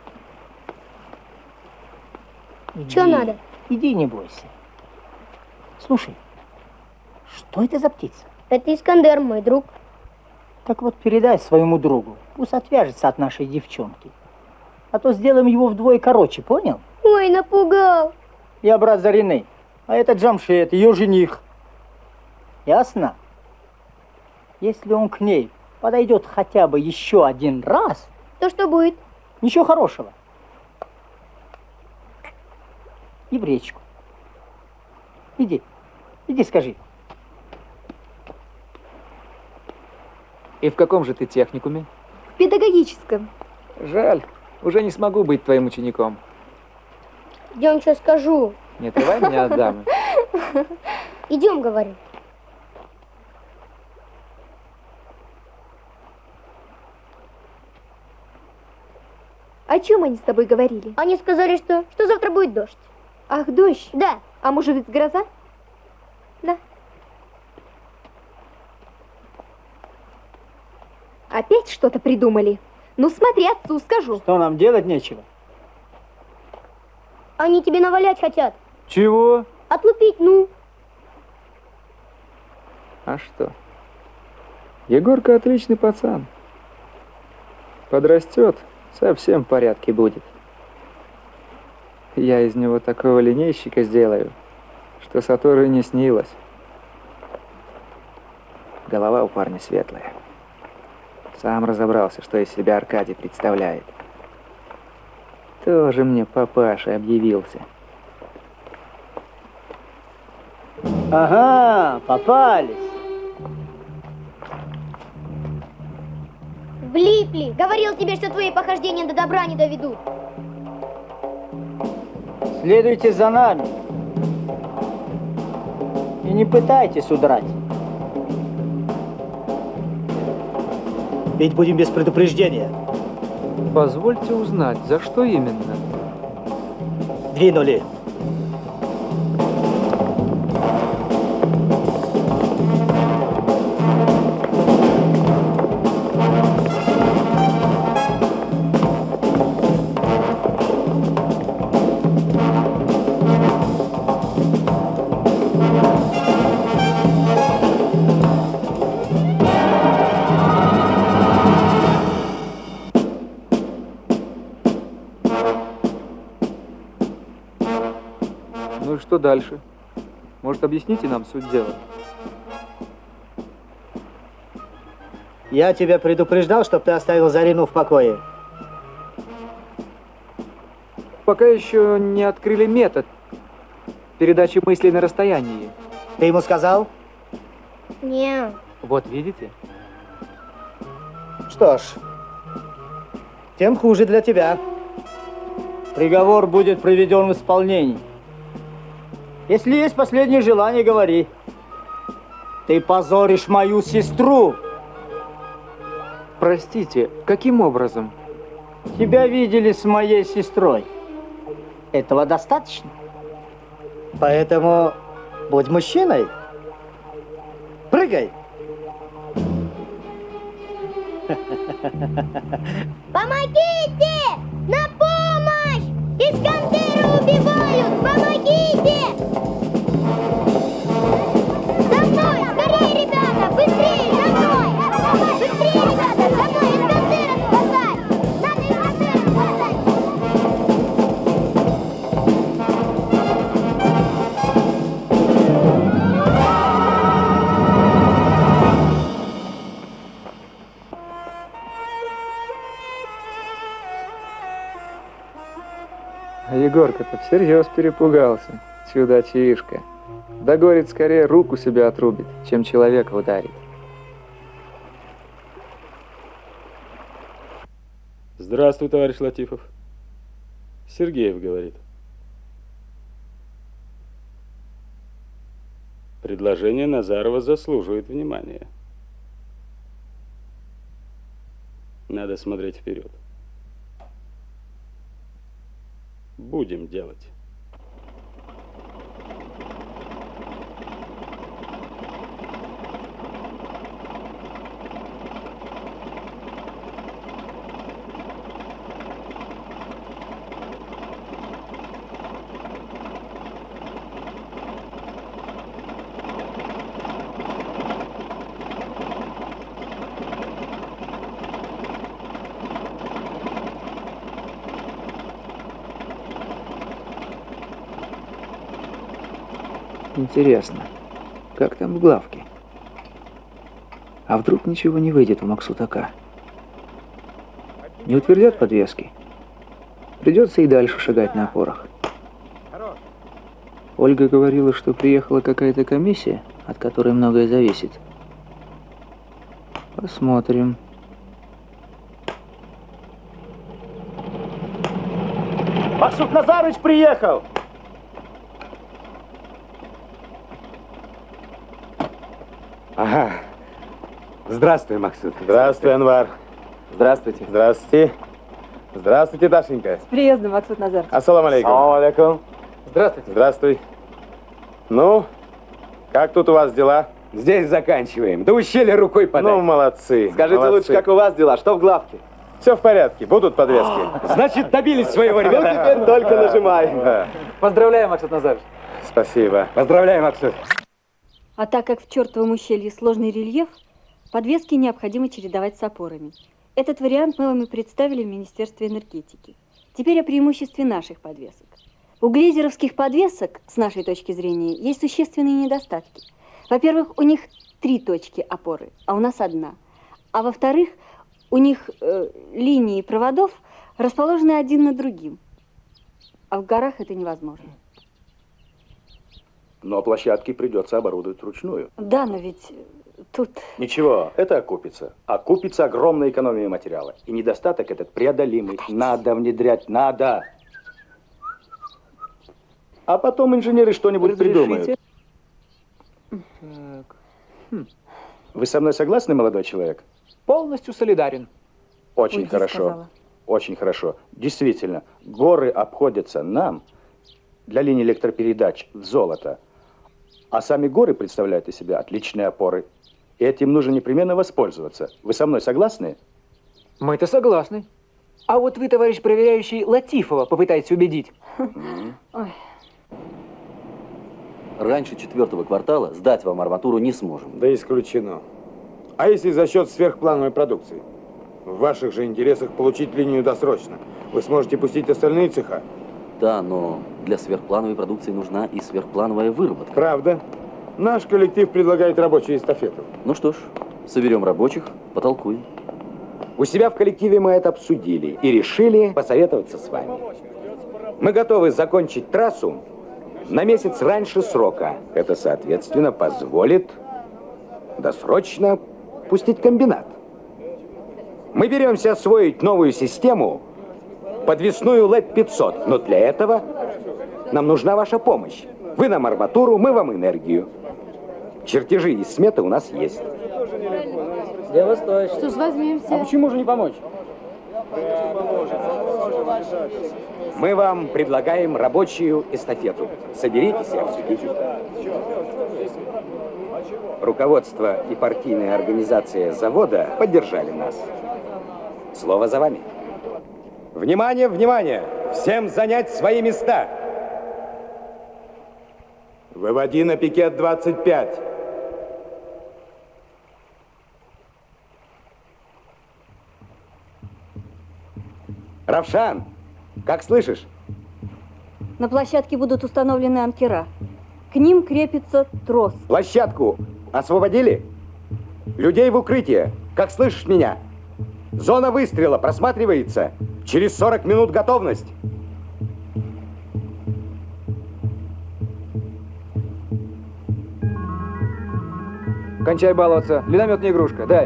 Speaker 18: иди.
Speaker 10: Что надо?
Speaker 18: Иди, не бойся. Слушай, что это за птица?
Speaker 10: Это Искандер, мой друг.
Speaker 18: Так вот, передай своему другу. Пусть отвяжется от нашей девчонки. А то сделаем его вдвое короче, понял?
Speaker 10: Ой, напугал.
Speaker 18: Я брат Зарины, а это Джамшед, ее жених. Ясно? Если он к ней подойдет хотя бы еще один раз...
Speaker 10: То что будет?
Speaker 18: Ничего хорошего. И в речку. Иди, иди скажи.
Speaker 1: И в каком же ты техникуме?
Speaker 16: В педагогическом.
Speaker 1: Жаль, уже не смогу быть твоим учеником.
Speaker 10: Идем, что скажу.
Speaker 1: Не отрывай меня от дамы.
Speaker 10: Идем, говорю.
Speaker 16: О чем они с тобой говорили?
Speaker 10: Они сказали, что, что завтра будет дождь.
Speaker 16: Ах, дождь?
Speaker 10: Да.
Speaker 16: А может быть, гроза? Да. Опять что-то придумали? Ну, смотри, отцу скажу.
Speaker 18: Что, нам делать нечего?
Speaker 10: Они тебе навалять хотят.
Speaker 1: Чего?
Speaker 10: Отлупить, ну.
Speaker 1: А что? Егорка отличный пацан. Подрастет, совсем в порядке будет. Я из него такого линейщика сделаю, что Сатору не снилось. Голова у парня светлая. Сам разобрался, что из себя Аркадий представляет. Тоже мне папаша объявился.
Speaker 18: Ага, попались.
Speaker 10: Влипли. Говорил тебе, что твои похождения до добра не доведут.
Speaker 18: Следуйте за нами. И не пытайтесь удрать. Ведь будем без предупреждения.
Speaker 1: Позвольте узнать, за что именно?
Speaker 18: Двинули.
Speaker 1: Ну и что дальше? Может, объясните нам суть дела?
Speaker 18: Я тебя предупреждал, чтобы ты оставил Зарину в покое.
Speaker 1: Пока еще не открыли метод передачи мыслей на расстоянии.
Speaker 18: Ты ему сказал?
Speaker 10: Не.
Speaker 1: Вот видите?
Speaker 18: Что ж, тем хуже для тебя. Приговор будет приведен в исполнение. Если есть последнее желание, говори. Ты позоришь мою сестру.
Speaker 1: Простите, каким образом?
Speaker 18: Тебя видели с моей сестрой. Этого достаточно? Поэтому будь мужчиной. Прыгай.
Speaker 10: Помогите! На помощь! Искандера убивают! Помогите! За мной! Скорее, ребята! Быстрее! За мной! Быстрее, ребята! За мной! Искандера спасать! Надо Искандера спасать!
Speaker 1: А Егорка-то всерьез перепугался. Чудачишка. Да, говорит, скорее руку себя отрубит, чем человека ударит.
Speaker 6: Здравствуй, товарищ Латифов. Сергеев говорит. Предложение Назарова заслуживает внимания. Надо смотреть вперед. Будем делать.
Speaker 1: Интересно, как там в главке? А вдруг ничего не выйдет у Максутака? Не утвердят подвески? Придется и дальше шагать на опорах. Ольга говорила, что приехала какая-то комиссия, от которой многое зависит. Посмотрим.
Speaker 7: Максут Назарович приехал!
Speaker 15: Ага. Здравствуй, Максут.
Speaker 17: Здравствуй, Анвар.
Speaker 15: Здравствуйте.
Speaker 17: Здравствуйте. Здравствуйте, Дашенька.
Speaker 13: С приездом, Максут Назарович.
Speaker 17: Ассаламу алейкум.
Speaker 15: Ассаламу алейкум.
Speaker 1: Здравствуйте.
Speaker 17: Здравствуй. Ну, как тут у вас дела?
Speaker 15: Здесь заканчиваем. До ущелья рукой подать.
Speaker 17: Ну, молодцы.
Speaker 15: Скажите
Speaker 17: молодцы.
Speaker 15: лучше, как у вас дела? Что в главке?
Speaker 17: Все в порядке. Будут подвески.
Speaker 15: Значит, добились своего, ребята.
Speaker 17: Ну, теперь только нажимай. Да.
Speaker 1: Поздравляю, Максут Назарович.
Speaker 17: Спасибо.
Speaker 15: Поздравляю, Максут.
Speaker 3: А так как в чертовом ущелье сложный рельеф, подвески необходимо чередовать с опорами. Этот вариант мы вам и представили в Министерстве энергетики. Теперь о преимуществе наших подвесок. У глейзеровских подвесок, с нашей точки зрения, есть существенные недостатки. Во-первых, у них три точки опоры, а у нас одна. А во-вторых, у них э, линии проводов расположены один над другим. А в горах это невозможно.
Speaker 19: Но площадки придется оборудовать вручную.
Speaker 3: Да, но ведь тут...
Speaker 19: Ничего, это окупится. Окупится огромная экономия материала. И недостаток этот преодолимый. Подожди. Надо внедрять, надо. А потом инженеры что-нибудь придумают.
Speaker 1: Так. Хм.
Speaker 19: Вы со мной согласны, молодой человек?
Speaker 1: Полностью солидарен.
Speaker 19: Очень
Speaker 1: Ольга
Speaker 19: хорошо.
Speaker 1: сказала.
Speaker 19: Очень хорошо. Действительно, горы обходятся нам для линии электропередач в золото. А сами горы представляют из себя отличные опоры. И этим нужно непременно воспользоваться. Вы со мной согласны?
Speaker 1: Мы-то согласны. А вот вы, товарищ проверяющий, Латифова попытаетесь убедить.
Speaker 3: Ой.
Speaker 2: Раньше четвертого квартала сдать вам арматуру не сможем.
Speaker 6: Да исключено. А если за счет сверхплановой продукции? В ваших же интересах получить линию досрочно. Вы сможете пустить остальные цеха.
Speaker 2: Да, но для сверхплановой продукции нужна и сверхплановая выработка.
Speaker 6: Правда. Наш коллектив предлагает рабочую эстафету.
Speaker 2: Ну что ж, соберем рабочих, потолкуем.
Speaker 5: У себя в коллективе мы это обсудили и решили посоветоваться с вами. Мы готовы закончить трассу на месяц раньше срока. Это, соответственно, позволит досрочно пустить комбинат. Мы беремся освоить новую систему, подвесную ЛЭП пятьсот. Но для этого нам нужна ваша помощь. Вы нам арматуру, мы вам энергию. Чертежи и сметы у нас есть.
Speaker 18: Дело стоит.
Speaker 20: Что ж, возьмемся.
Speaker 18: А почему же не помочь?
Speaker 5: Мы вам предлагаем рабочую эстафету. Соберитесь и обсудите. Руководство и партийная организация завода поддержали нас. Слово за вами. Внимание, внимание! Всем занять свои места!
Speaker 6: Выводи на пикет двадцать пять.
Speaker 5: Равшан, как слышишь?
Speaker 3: На площадке будут установлены анкера. К ним крепится трос.
Speaker 5: Площадку освободили? Людей в укрытие. Как слышишь меня? Зона выстрела просматривается. Через сорок минут готовность.
Speaker 1: Кончай баловаться. Линомет не игрушка. Дай.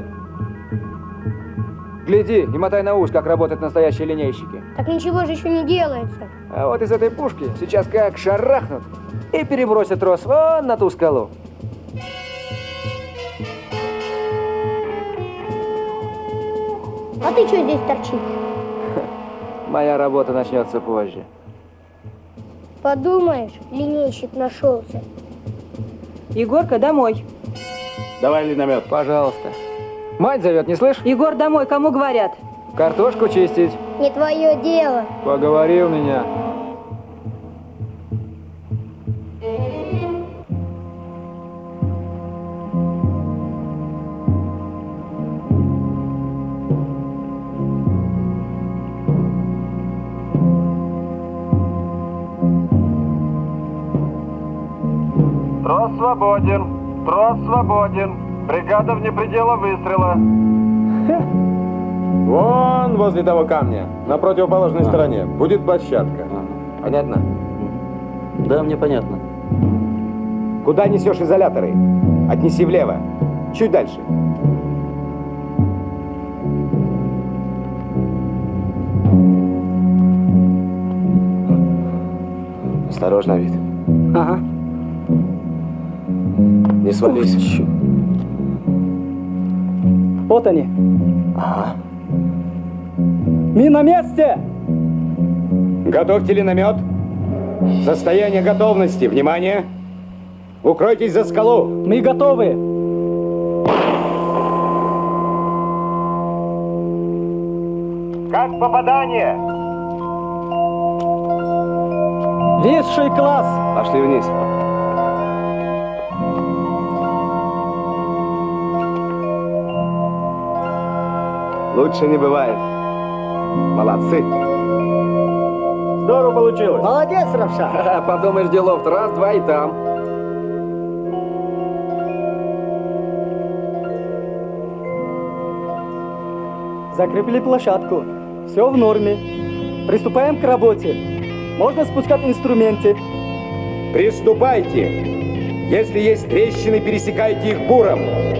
Speaker 1: Гляди и мотай на ус, как работают настоящие линейщики.
Speaker 10: Так ничего же еще не делается.
Speaker 1: А вот из этой пушки сейчас как шарахнут и перебросят трос вон на ту скалу.
Speaker 10: А ты что здесь торчишь?
Speaker 1: Моя работа начнется позже.
Speaker 10: Подумаешь, линейщик нашелся.
Speaker 3: Егорка, домой.
Speaker 19: Давай линомет.
Speaker 1: Пожалуйста. Мать зовет, не слышь?
Speaker 3: Егор, домой, кому говорят?
Speaker 1: Картошку чистить.
Speaker 10: Не твое дело.
Speaker 1: Поговори у меня.
Speaker 11: Трос свободен. Трос свободен. Бригада вне предела выстрела.
Speaker 6: Вон возле того камня, на противоположной а. стороне, будет площадка.
Speaker 2: А.
Speaker 6: Понятно?
Speaker 2: Да, мне понятно.
Speaker 5: Куда несешь изоляторы? Отнеси влево. Чуть дальше.
Speaker 17: Осторожно, Вит.
Speaker 3: Ага.
Speaker 17: Не свались.
Speaker 7: Вот они.
Speaker 17: Ага.
Speaker 7: Мы на месте!
Speaker 5: Готовьте линомет. Состояние готовности. Внимание! Укройтесь за скалу.
Speaker 7: Мы готовы.
Speaker 11: Как попадание?
Speaker 7: Высший класс.
Speaker 17: Пошли вниз. Лучше не бывает. Молодцы.
Speaker 7: Здорово получилось. Молодец, Равшан.
Speaker 1: Подумаешь, делов-то раз, два и там.
Speaker 7: Закрепили площадку. Все в норме. Приступаем к работе. Можно спускать инструменты.
Speaker 5: Приступайте. Если есть трещины, пересекайте их буром.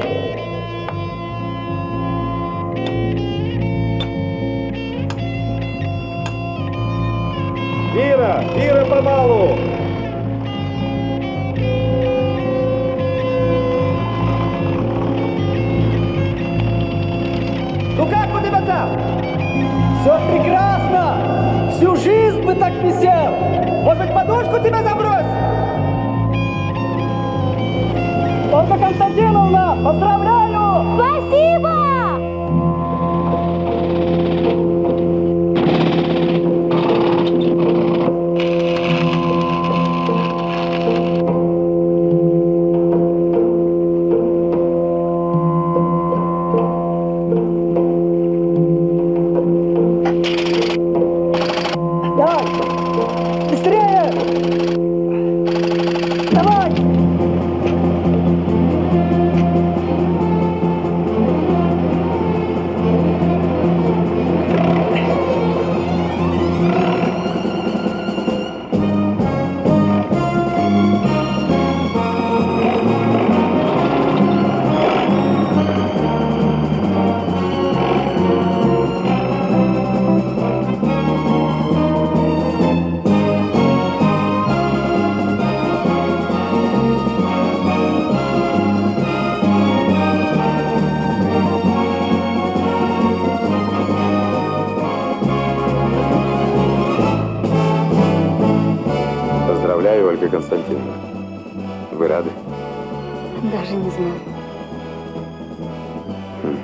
Speaker 6: Ира, Ира, помалу!
Speaker 7: Ну как у тебя там? Все прекрасно! Всю жизнь бы так висел! Может быть, подушку тебя забрось? Ольга Константиновна, поздравляю!
Speaker 10: Спасибо!
Speaker 14: Ольга Константиновна, вы рады?
Speaker 3: Даже не знаю.
Speaker 14: Хм.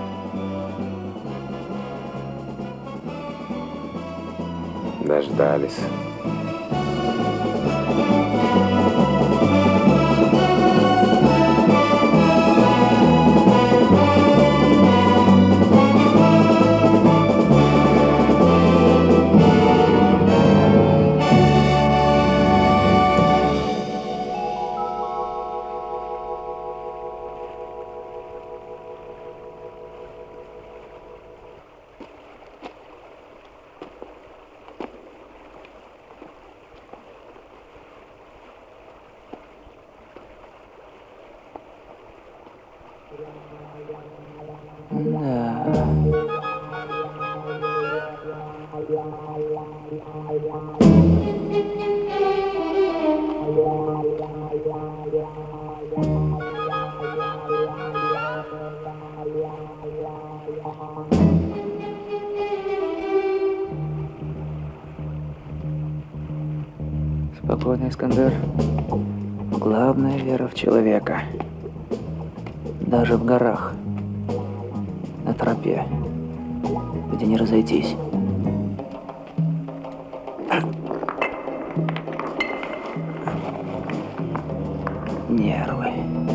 Speaker 14: Дождались.
Speaker 1: Спокойно, Искандер. Главная вера в человека. Даже в горах. На тропе. Где не разойтись. Нервы.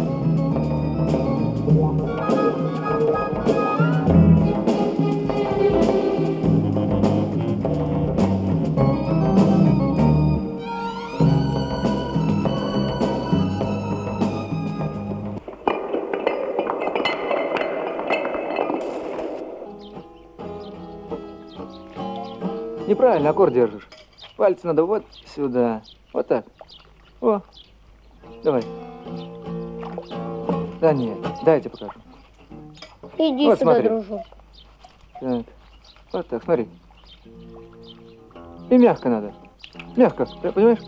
Speaker 1: Неправильно аккорд держишь. Пальцы надо вот сюда. Вот так. О. Давай. Да нет, дайте покажу.
Speaker 10: Иди
Speaker 1: Вот,
Speaker 10: сюда,
Speaker 1: смотри.
Speaker 10: дружок.
Speaker 1: Так. Вот так, смотри. И мягко надо. Мягко, понимаешь?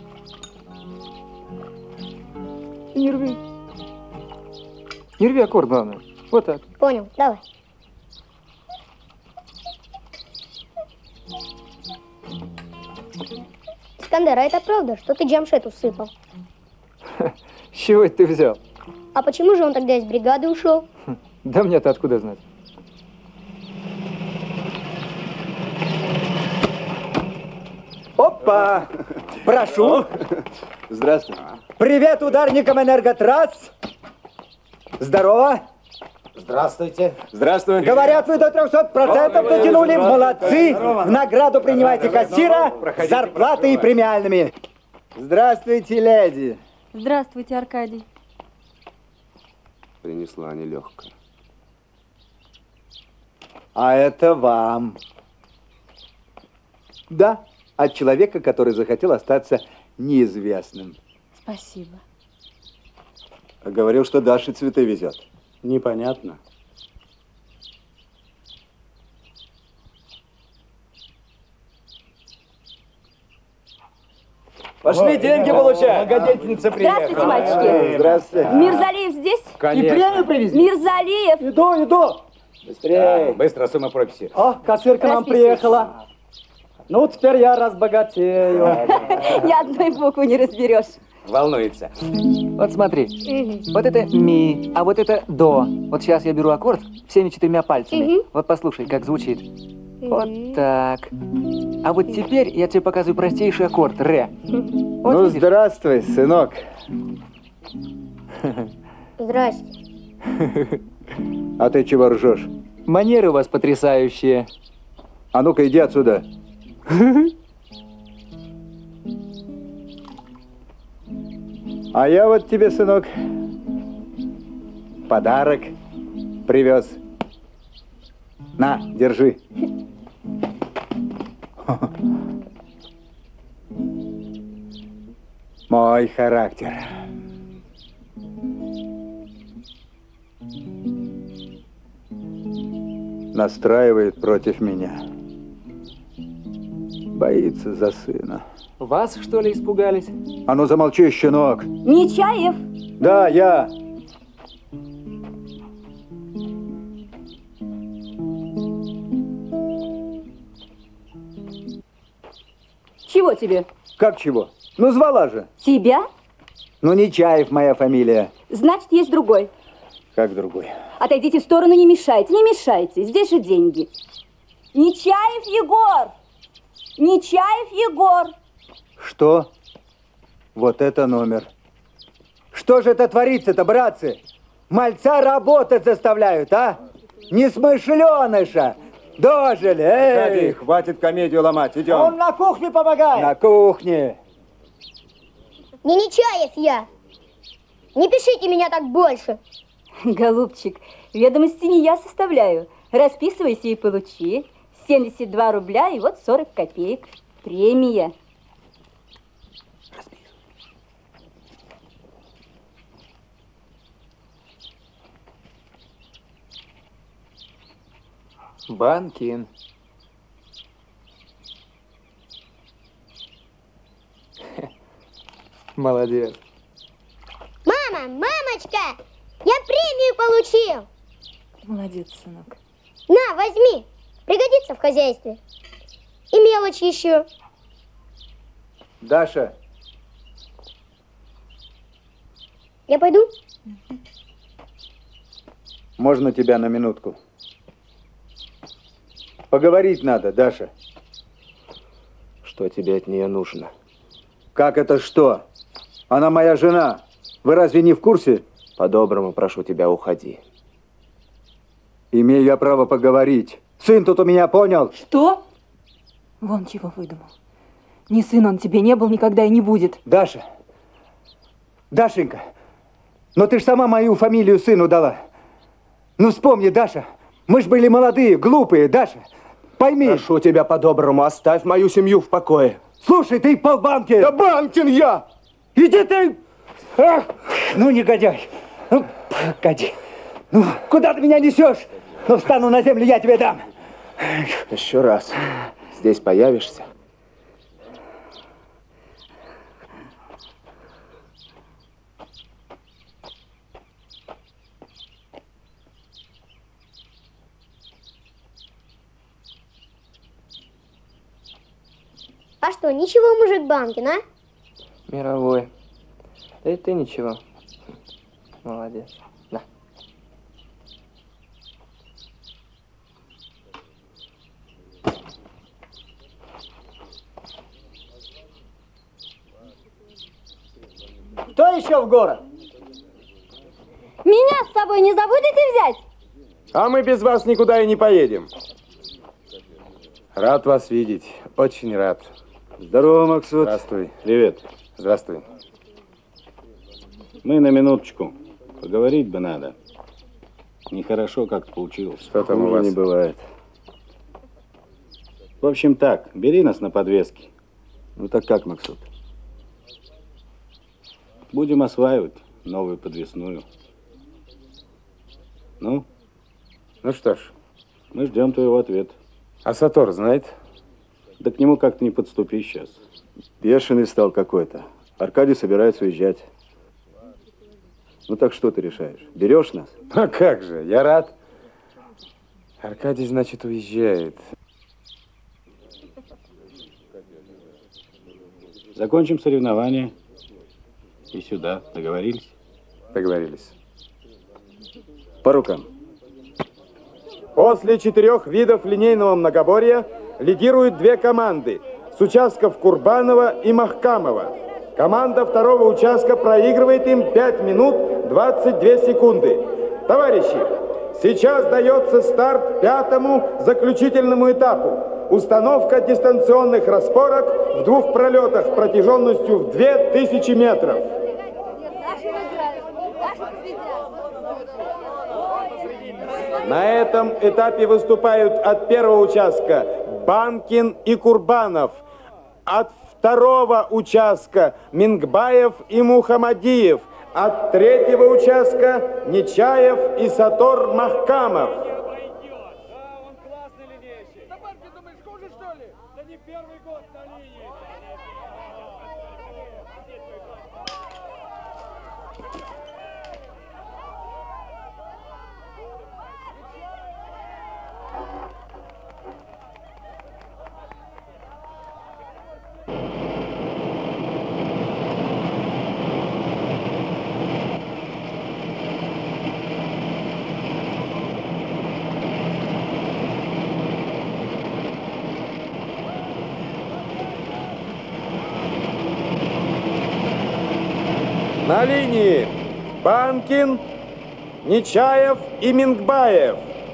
Speaker 1: И не рви. Не рви аккорд, главное. Вот так.
Speaker 10: Понял, давай. Искандер, а это правда, что ты Джамшед усыпал?
Speaker 1: С чего это ты взял?
Speaker 10: А почему же он тогда из бригады ушел?
Speaker 1: Да мне-то откуда знать?
Speaker 7: Опа! Прошу.
Speaker 8: Здравствуй.
Speaker 7: Привет ударникам Энерготрасс. Здорово.
Speaker 20: Здравствуйте.
Speaker 8: Здравствуй.
Speaker 7: Говорят, вы до трехсот процентов дотянули. Молодцы. В награду принимайте кассира с зарплатой и премиальными.
Speaker 12: Здравствуйте, леди.
Speaker 3: Здравствуйте, Аркадий.
Speaker 14: Принесла нелегкая.
Speaker 12: А это вам. Да, от человека, который захотел остаться неизвестным.
Speaker 3: Спасибо.
Speaker 8: Говорил, что Даше цветы везет. Непонятно.
Speaker 7: Пошли деньги получать.
Speaker 20: Благодетельница приехала.
Speaker 16: Здравствуйте, мальчики.
Speaker 12: Здравствуйте.
Speaker 16: Мирзалиев здесь?
Speaker 7: И премию привезли?
Speaker 16: Мирзалиев.
Speaker 7: Иду, иду.
Speaker 20: Быстрее. Быстро, сумма прописи.
Speaker 7: О, кассирка нам приехала. Ну, теперь я разбогатею.
Speaker 16: Ни одной буквы не разберешь.
Speaker 20: Волнуется.
Speaker 1: Вот смотри. Вот это ми, а вот это до. Вот сейчас я беру аккорд всеми четырьмя пальцами. Вот послушай, как звучит. Вот так. А вот теперь я тебе показываю простейший аккорд ре. Вот
Speaker 12: Ну,
Speaker 1: видишь?
Speaker 12: здравствуй, сынок.
Speaker 10: Здрасте.
Speaker 12: А ты чего ржешь?
Speaker 1: Манеры у вас потрясающие.
Speaker 12: А ну-ка, иди отсюда. А я вот тебе, сынок, подарок привез. На, держи. Мой характер. Настраивает против меня. Боится за сына.
Speaker 1: Вас, что ли, испугались?
Speaker 12: А ну замолчи, щенок.
Speaker 16: Нечаев.
Speaker 12: Да, я.
Speaker 16: Чего тебе?
Speaker 12: Как чего? Ну, звала же.
Speaker 16: Тебя?
Speaker 12: Ну, Нечаев моя фамилия.
Speaker 21: Значит, есть другой.
Speaker 12: Как другой?
Speaker 21: Отойдите в сторону, не мешайте, не мешайте. Здесь же деньги. Нечаев Егор! Нечаев Егор!
Speaker 12: Что? Вот это номер. Что же это творится-то, братцы? Мальца работать заставляют, а? Несмышленыша! Дожили, эй!
Speaker 15: Аркадий, хватит комедию ломать, идем.
Speaker 7: Он на кухне помогает.
Speaker 12: На кухне.
Speaker 10: Не Нечаев я. Не пишите меня так больше.
Speaker 21: Голубчик, ведомости не я составляю. Расписывайся и получи. семьдесят два рубля и вот сорок копеек. Премия.
Speaker 1: Банкин. Молодец.
Speaker 10: Мама, мамочка, я премию получил.
Speaker 13: Молодец, сынок.
Speaker 10: На, возьми. Пригодится в хозяйстве. И мелочь еще.
Speaker 12: Даша.
Speaker 10: Я пойду?
Speaker 12: Можно тебя на минутку? Поговорить надо, Даша.
Speaker 17: Что тебе от нее нужно?
Speaker 12: Как это что? Она моя жена. Вы разве не в курсе?
Speaker 17: По-доброму прошу тебя, уходи.
Speaker 12: Имею я право поговорить. Сын тут у меня, понял?
Speaker 13: Что? Вон чего выдумал. Ни сын он тебе не был, никогда и не будет.
Speaker 12: Даша. Дашенька. Но ты ж сама мою фамилию сыну дала. Ну вспомни, Даша. Мы ж были молодые, глупые, Даша. Пойми.
Speaker 17: Прошу тебя по-доброму, оставь мою семью в покое.
Speaker 12: Слушай, ты полбанки.
Speaker 17: Да Банкин я!
Speaker 12: Иди ты! Ах, ну, негодяй. Ну, погоди. Ну, куда ты меня несешь? Ну, встану на землю, я тебе дам.
Speaker 17: Еще раз здесь появишься.
Speaker 10: А что, ничего, мужик Банкин, а?
Speaker 1: Мировой. Да и ты ничего. Молодец. Да.
Speaker 7: Кто еще в город?
Speaker 21: Меня с собой не забудете взять?
Speaker 6: А мы без вас никуда и не поедем. Рад вас видеть. Очень рад.
Speaker 8: Здорово, Максут.
Speaker 6: Здравствуй.
Speaker 8: Привет.
Speaker 6: Здравствуй.
Speaker 8: Мы на минуточку. Поговорить бы надо. Нехорошо как-то получилось.
Speaker 6: Что там у вас?
Speaker 8: Не бывает. В общем так, бери нас на подвески.
Speaker 12: Ну так как, Максут?
Speaker 8: Будем осваивать новую подвесную. Ну?
Speaker 6: Ну что ж.
Speaker 8: Мы ждем твоего ответа.
Speaker 6: А Сатор знает?
Speaker 8: Да к нему как-то не подступи сейчас.
Speaker 12: Бешеный стал какой-то. Аркадий собирается уезжать. Ну так что ты решаешь? Берешь нас?
Speaker 6: А как же, я рад. Аркадий, значит, уезжает.
Speaker 8: Закончим соревнования. И сюда. Договорились?
Speaker 6: Договорились.
Speaker 12: По рукам.
Speaker 6: После четырех видов линейного многоборья лидируют две команды с участков Курбанова и Махкамова. Команда второго участка проигрывает им пять минут двадцать две секунды. Товарищи, сейчас дается старт пятому заключительному этапу. Установка дистанционных распорок в двух пролетах протяженностью в две тысячи метров. На этом этапе выступают от первого участка Банкин и Курбанов, от второго участка Мингбаев и Мухамадиев, от третьего участка Нечаев и Сатор Махкамов. На линии Банкин, Нечаев и Мингбаев.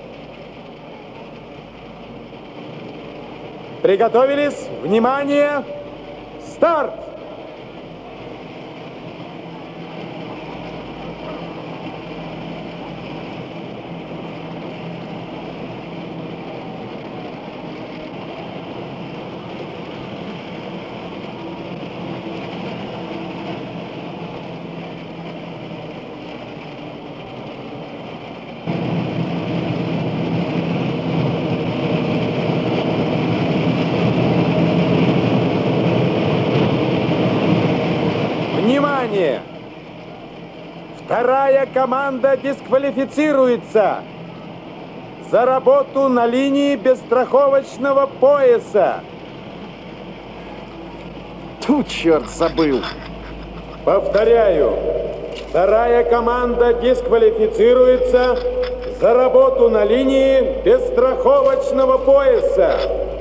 Speaker 6: Приготовились? Внимание! Старт! Внимание! Вторая команда дисквалифицируется за работу на линии без страховочного пояса.
Speaker 7: Тут черт забыл.
Speaker 6: Повторяю, вторая команда дисквалифицируется за работу на линии без страховочного пояса.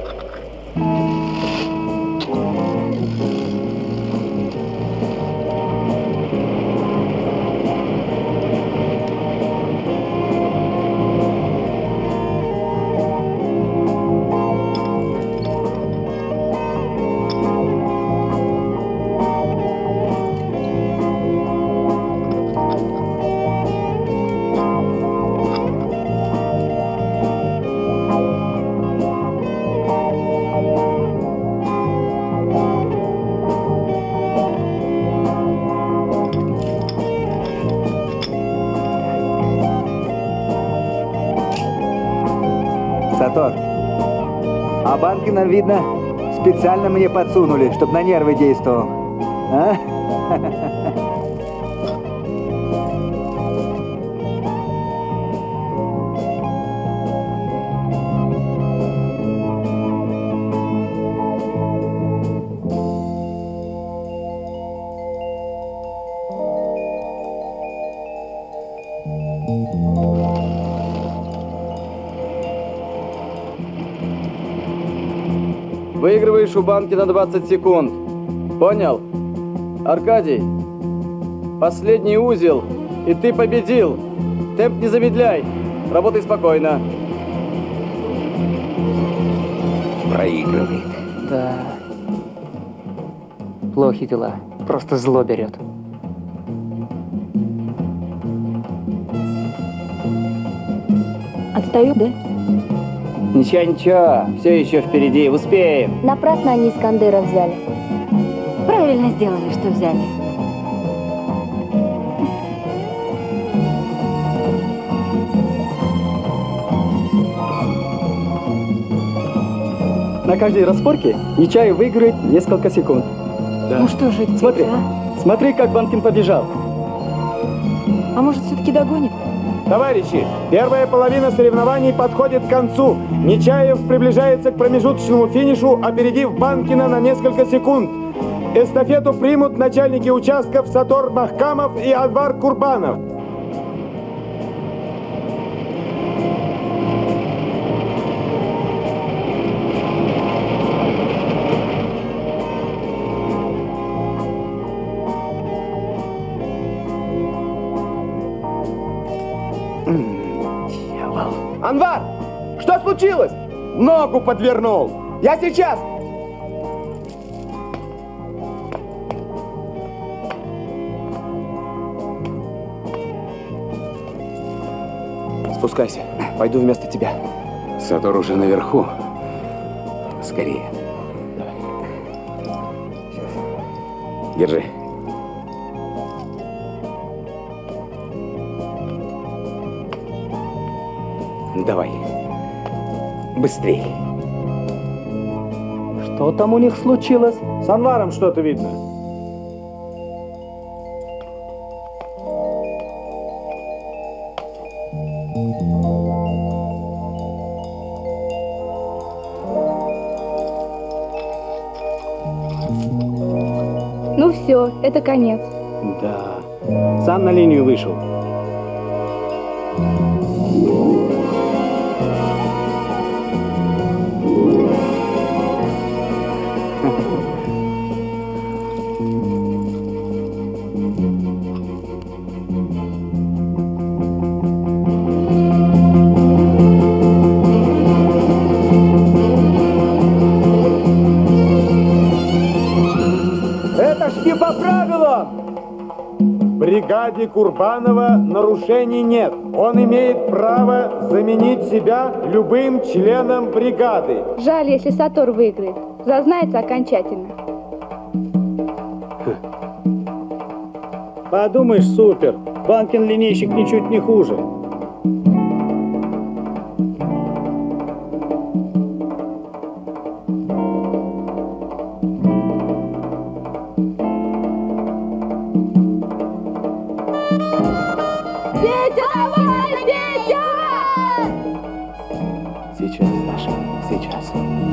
Speaker 12: Сатор, а Банкина, видно, специально мне подсунули, чтобы на нервы действовал. А?
Speaker 4: Выигрываешь у Банкина двадцать секунд. Понял? Аркадий, последний узел, и ты победил. Темп не замедляй. Работай спокойно.
Speaker 2: Проигрывает.
Speaker 1: Да. Плохи дела. Просто зло берет.
Speaker 13: Отстаю, да?
Speaker 4: Ничего, ничего. Все еще впереди. Успеем.
Speaker 16: Напрасно они Искандера взяли.
Speaker 3: Правильно сделали, что взяли.
Speaker 7: На каждой распорке Нечаев выиграет несколько секунд.
Speaker 13: Да. Ну что же это?
Speaker 7: Смотри,
Speaker 13: а?
Speaker 7: смотри, как Банкин побежал.
Speaker 13: А может, все-таки догонит?
Speaker 6: Товарищи, первая половина соревнований подходит к концу. Нечаев приближается к промежуточному финишу, опередив Банкина на несколько секунд. Эстафету примут начальники участков Сатор Махкамов и Анвар Курбанов.
Speaker 7: Анвар, что случилось?
Speaker 6: Ногу подвернул.
Speaker 7: Я сейчас.
Speaker 17: Спускайся, пойду вместо тебя.
Speaker 2: Сатор уже наверху. Скорее.
Speaker 17: Давай.
Speaker 2: Сейчас. Держи. Давай. Быстрей.
Speaker 7: Что там у них случилось?
Speaker 4: С Анваром что-то видно.
Speaker 16: Ну все, это конец.
Speaker 7: Да. Сам на линию вышел.
Speaker 8: Это ж не по правилам!
Speaker 6: В бригаде Курбанова нарушений нет. Он имеет право заменить себя любым членом бригады.
Speaker 13: Жаль, если Сатор выиграет. Зазнается окончательно.
Speaker 8: Подумаешь, супер. Банкин линейщик ничуть не хуже.
Speaker 13: Петя, давай, Петя!
Speaker 4: Сейчас, Даша, сейчас.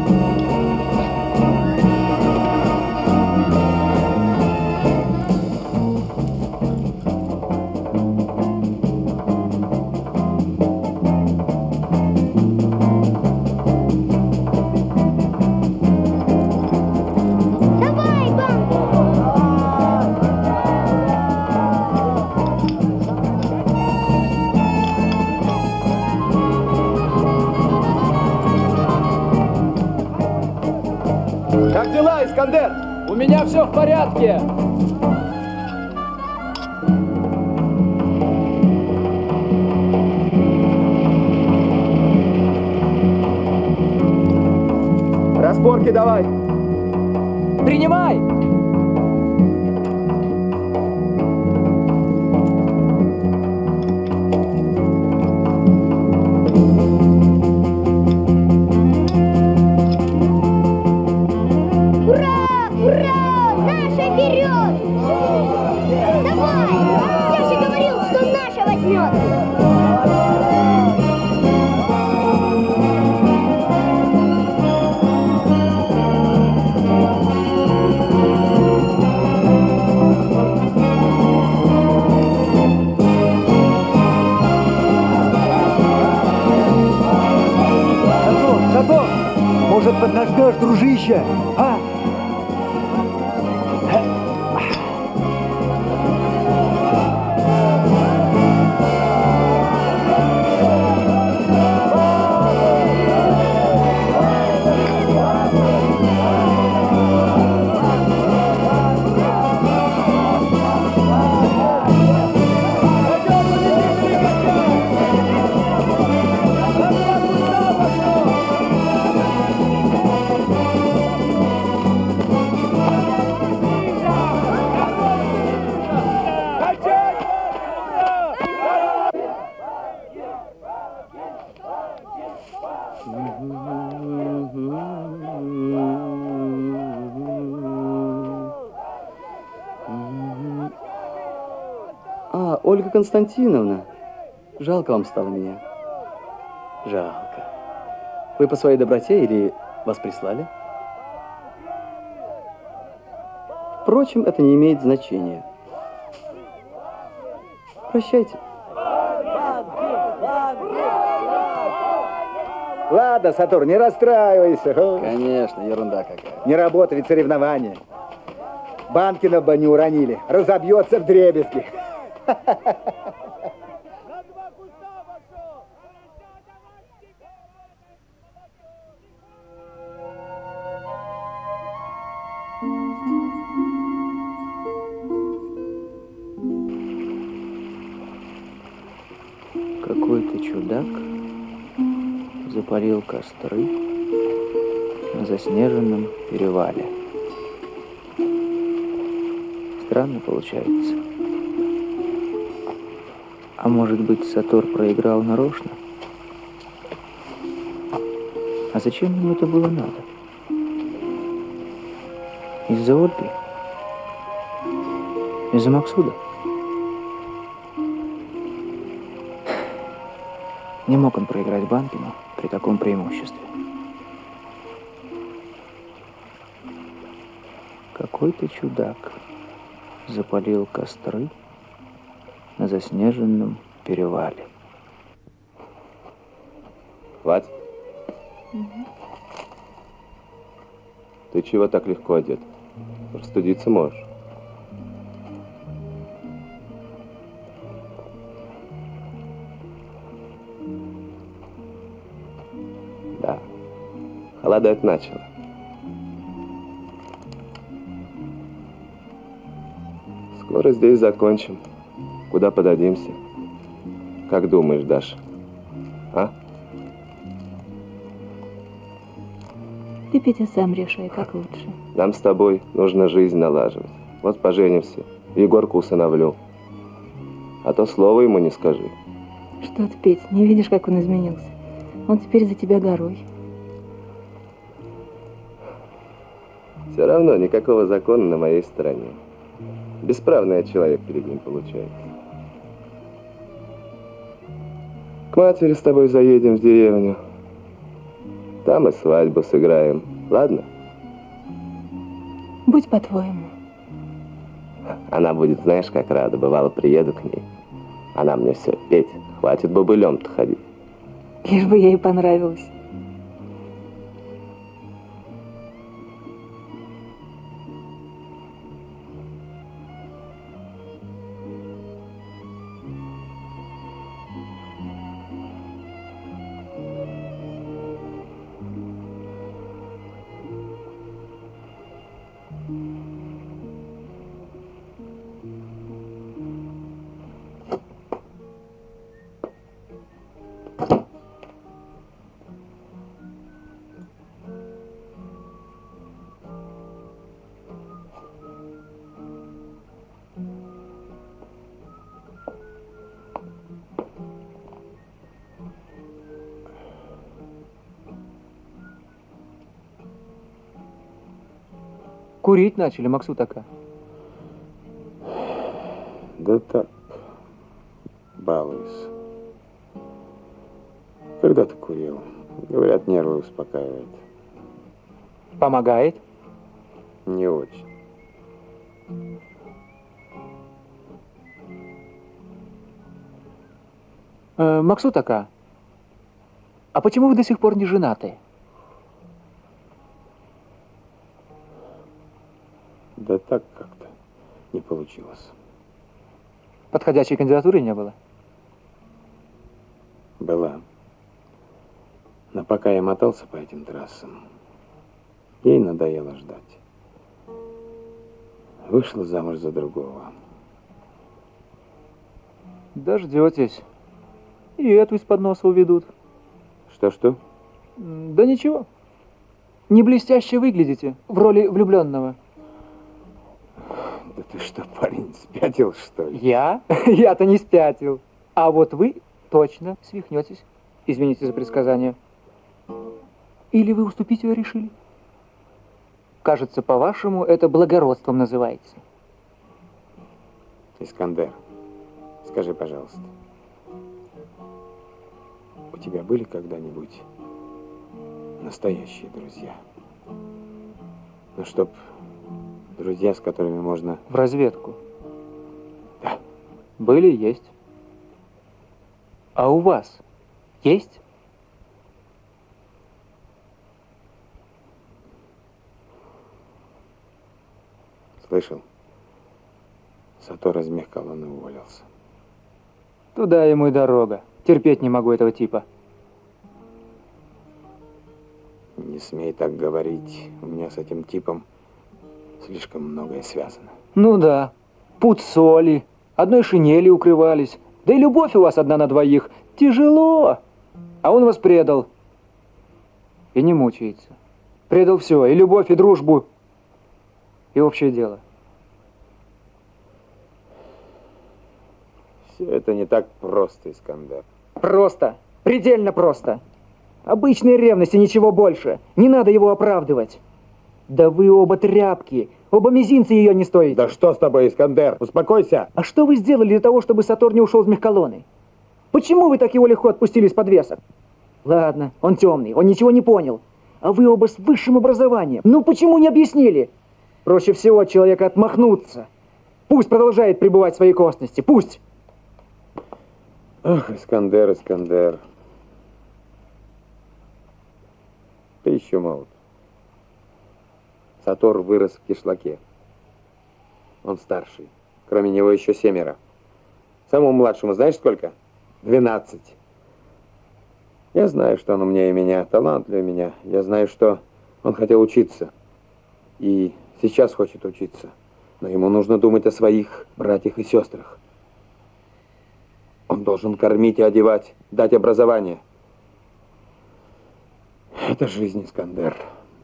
Speaker 4: Как дела, Искандер? У меня все в порядке.
Speaker 8: Разборки давай.
Speaker 4: Принимай!
Speaker 8: Может, поднажмешь, дружище, а?
Speaker 4: А, Ольга Константиновна, жалко вам стало меня. Жалко. Вы по своей доброте или вас прислали? Впрочем, это не имеет значения. Прощайте.
Speaker 12: Ладно, Сатур, не расстраивайся.
Speaker 4: Конечно, ерунда какая.
Speaker 12: Не работа, ведь соревнования. Банкина бы не уронили. Разобьется в дребезги.
Speaker 1: Какой-то чудак запалил костры на заснеженном перевале. Странно получается. А может быть, Сатор проиграл нарочно? А зачем ему это было надо? Из-за Ольги? Из-за Максуда? Не мог он проиграть Банкину при таком преимуществе. Какой-то чудак запалил костры на заснеженном перевале.
Speaker 17: Хватит? Угу. Ты чего так легко одет? Простудиться можешь. Да, холодать начало. Скоро здесь закончим. Куда подадимся? Как думаешь, Даша? А?
Speaker 13: Ты, Петя, сам решай, как лучше.
Speaker 17: Нам с тобой нужно жизнь налаживать. Вот поженимся, Егорку усыновлю. А то слова ему не скажи.
Speaker 13: Что ты, Петь, не видишь, как он изменился? Он теперь за тебя горой.
Speaker 17: Все равно никакого закона на моей стороне. Бесправный я человек перед ним получается. К матери с тобой заедем в деревню. Там и свадьбу сыграем. Ладно?
Speaker 13: Будь по-твоему.
Speaker 17: Она будет, знаешь, как рада. Бывало, приеду к ней. Она мне все: Петь, хватит бобылем-то ходить.
Speaker 13: Лишь бы ей понравилось.
Speaker 1: Курить начали, Максут ака.
Speaker 6: Да так, балуюсь. Когда-то курил. Говорят, нервы успокаивает.
Speaker 1: Помогает?
Speaker 6: Не очень.
Speaker 1: Э, Максут ака, а почему вы до сих пор не женаты?
Speaker 6: Да так как-то не получилось.
Speaker 1: Подходящей кандидатуры не было?
Speaker 6: Была. Но пока я мотался по этим трассам, ей надоело ждать. Вышла замуж за другого.
Speaker 1: Дождетесь. И эту из-под носа уведут.
Speaker 6: Что-что?
Speaker 1: Да ничего. Не блестяще выглядите в роли влюбленного.
Speaker 6: Да ты что, парень, спятил, что ли?
Speaker 1: Я? Я-то не спятил. А вот вы точно свихнетесь. Извините за предсказание. Или вы уступить ее решили? Кажется, по-вашему, это благородством называется.
Speaker 6: Искандер, скажи, пожалуйста, у тебя были когда-нибудь настоящие друзья? Ну, чтоб друзья, с которыми можно...
Speaker 1: В разведку?
Speaker 6: Да.
Speaker 1: Были, есть. А у вас есть?
Speaker 6: Слышал? Сатор из мехколонны уволился.
Speaker 1: Туда ему и дорога. Терпеть не могу этого типа.
Speaker 6: Не смей так говорить. У меня с этим типом слишком многое связано.
Speaker 1: Ну да. Пуд соли. Одной шинели укрывались. Да и любовь у вас одна на двоих. Тяжело. А он вас предал. И не мучается. Предал все. И любовь, и дружбу. И общее дело.
Speaker 6: Все это не так просто, Искандер.
Speaker 1: Просто. Предельно просто. Обычные ревности, ничего больше. Не надо его оправдывать. Да вы оба тряпки. Оба мизинца ее не стоите.
Speaker 6: Да что с тобой, Искандер? Успокойся.
Speaker 1: А что вы сделали для того, чтобы Сатор не ушел с мехколонны? Почему вы так его легко отпустили из подвесок? Ладно, он темный, он ничего не понял. А вы оба с высшим образованием. Ну почему не объяснили? Проще всего от человека отмахнуться. Пусть продолжает пребывать в своей косности. Пусть.
Speaker 6: Ах, Искандер, Искандер. Ты еще молод. Сатор вырос в кишлаке. Он старший. Кроме него еще семеро. Самому младшему знаешь сколько? Двенадцать. Я знаю, что он умнее меня, талантливее меня. Я знаю, что он хотел учиться. И сейчас хочет учиться. Но ему нужно думать о своих братьях и сестрах. Он должен кормить и одевать, дать образование. Это жизнь, Искандер.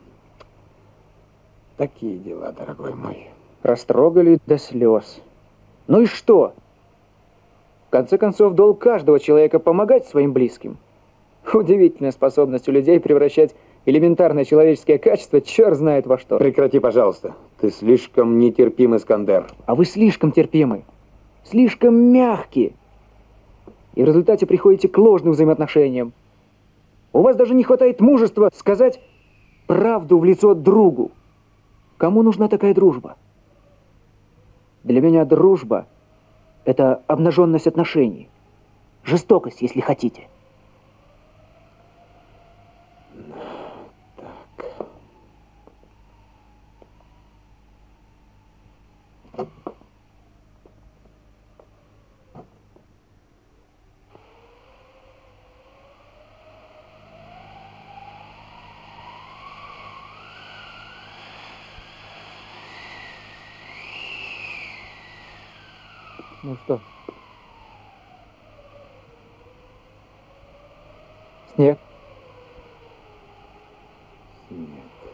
Speaker 6: Такие дела, дорогой мой.
Speaker 1: Растрогали до слез. Ну и что? В конце концов, долг каждого человека помогать своим близким. Удивительная способность у людей превращать элементарное человеческое качество черт знает во что.
Speaker 6: Прекрати, пожалуйста. Ты слишком нетерпим, Искандер.
Speaker 1: А вы слишком терпимы. Слишком мягкие. И в результате приходите к ложным взаимоотношениям. У вас даже не хватает мужества сказать правду в лицо другу. Кому нужна такая дружба? Для меня дружба – это обнаженность отношений. Жестокость, если хотите. Ну что? Снег?
Speaker 6: Снег.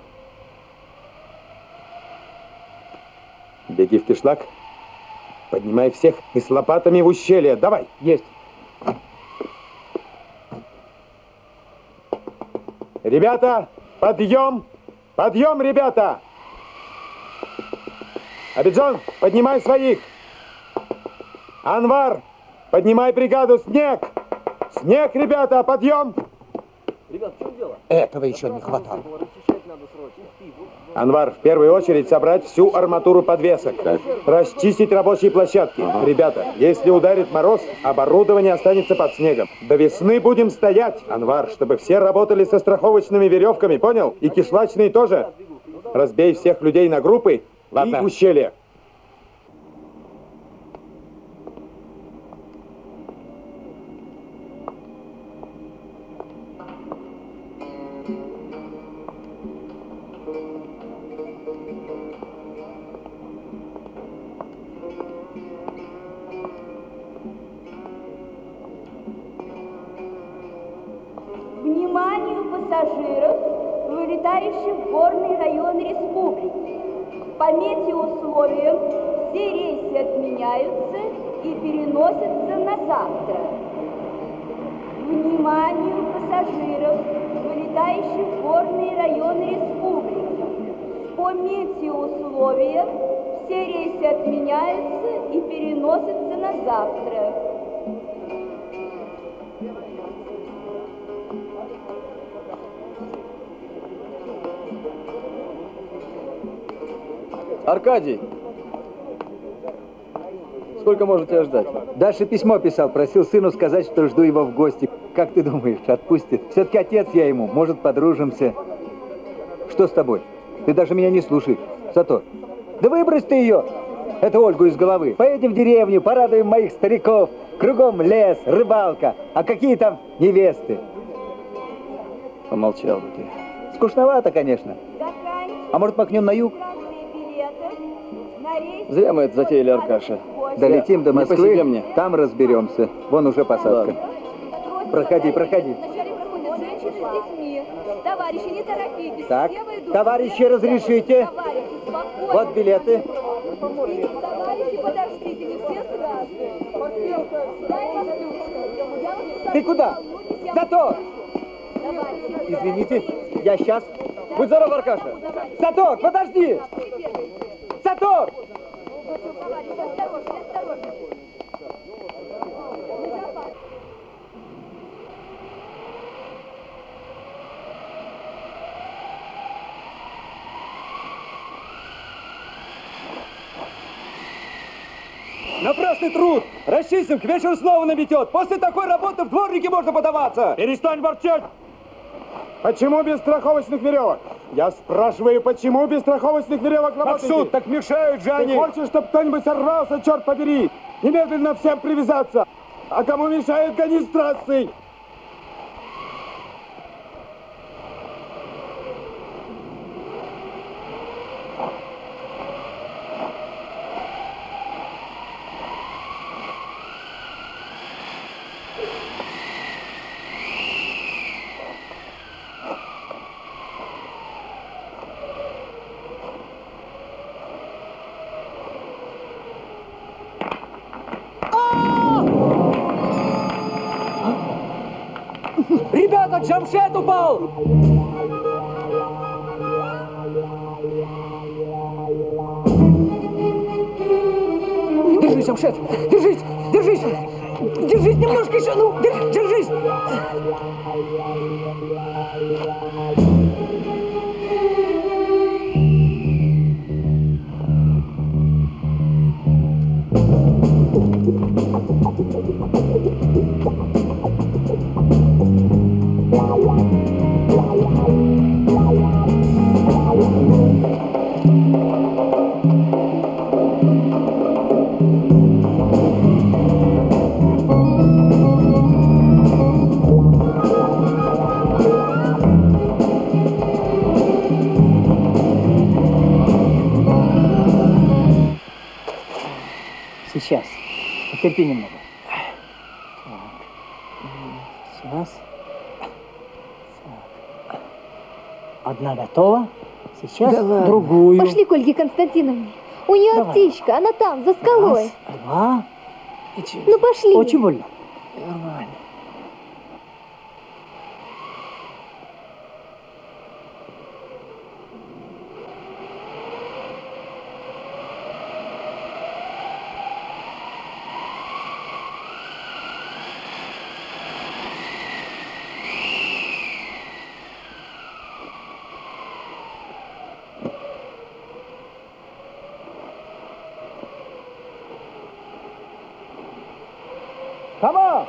Speaker 6: Беги в кишлак, поднимай всех и с лопатами в ущелье. Давай!
Speaker 1: Есть.
Speaker 6: Ребята, подъем! Подъем, ребята! Абиджон, поднимай своих! Анвар, поднимай бригаду! Снег! Снег, ребята, подъем!
Speaker 18: Ребят, в чем дело?
Speaker 6: Этого еще не хватало. Анвар, в первую очередь собрать всю арматуру подвесок. Так. Расчистить рабочие площадки. Ага. Ребята, если ударит мороз, оборудование останется под снегом. До весны будем стоять, Анвар, чтобы все работали со страховочными веревками, понял? И кишлачные тоже. Разбей всех людей на группы. Ладно. И ущелье.
Speaker 9: Вниманию пассажиров, вылетающих в горный район республики. По метеоусловиям все рейсы отменяются и переносятся на завтра. Вниманию пассажиров, вылетающих в горный район республики. По метеоусловиям все рейсы отменяются и переносятся на завтра.
Speaker 4: Аркадий, сколько можно тебя ждать?
Speaker 12: Дальше письмо писал, просил сыну сказать, что жду его в гости. Как ты думаешь, отпустит? Все-таки отец я ему, может, подружимся. Что с тобой? Ты даже меня не слушаешь. Сато, да выбрось ты ее, эту Ольгу, из головы. Поедем в деревню, порадуем моих стариков. Кругом лес, рыбалка. А какие там невесты?
Speaker 4: Помолчал бы ты.
Speaker 12: Скучновато, конечно. А может, махнем на юг?
Speaker 4: Зря мы это затеяли, Аркаша.
Speaker 12: Долетим до Москвы,
Speaker 4: Не по себе мне.
Speaker 12: Там разберемся. Вон уже посадка.
Speaker 4: Ладно.
Speaker 12: Проходи, проходи.
Speaker 9: Товарищи, не торопитесь.
Speaker 12: Так, товарищи, разрешите? Вот билеты.
Speaker 9: Товарищи, подождите, не все сразу.
Speaker 12: Ты куда? Затор! Извините, я сейчас.
Speaker 4: Будь здоров, Аркаша.
Speaker 12: Затор, подожди! Затор!
Speaker 19: Напрасный труд! Расчистим, к вечеру снова наметет. После такой работы в дворники можно подаваться.
Speaker 6: Перестань ворчать! Почему без страховочных веревок? Я спрашиваю, почему без страховочных веревок работаете?
Speaker 19: Максут, так мешают же они.
Speaker 6: Ты хочешь, чтобы кто-нибудь сорвался, черт побери? Немедленно всем привязаться. А кому мешает, гони с трассы.
Speaker 4: кто-то, Джамшед упал! Держись, Джамшед! Держись! Держись! Держись немножко еще! Ну, держись!
Speaker 18: Сейчас. Потерпи немного. Так. Сейчас. Так. Одна готова. Сейчас
Speaker 21: Давай.
Speaker 18: другую.
Speaker 16: Пошли к Ольге Константиновне. У нее
Speaker 18: Давай.
Speaker 16: аптечка, она там, за скалой.
Speaker 18: Раз, два.
Speaker 16: Ну пошли.
Speaker 18: Очень больно.
Speaker 1: Нормально.
Speaker 4: Come on!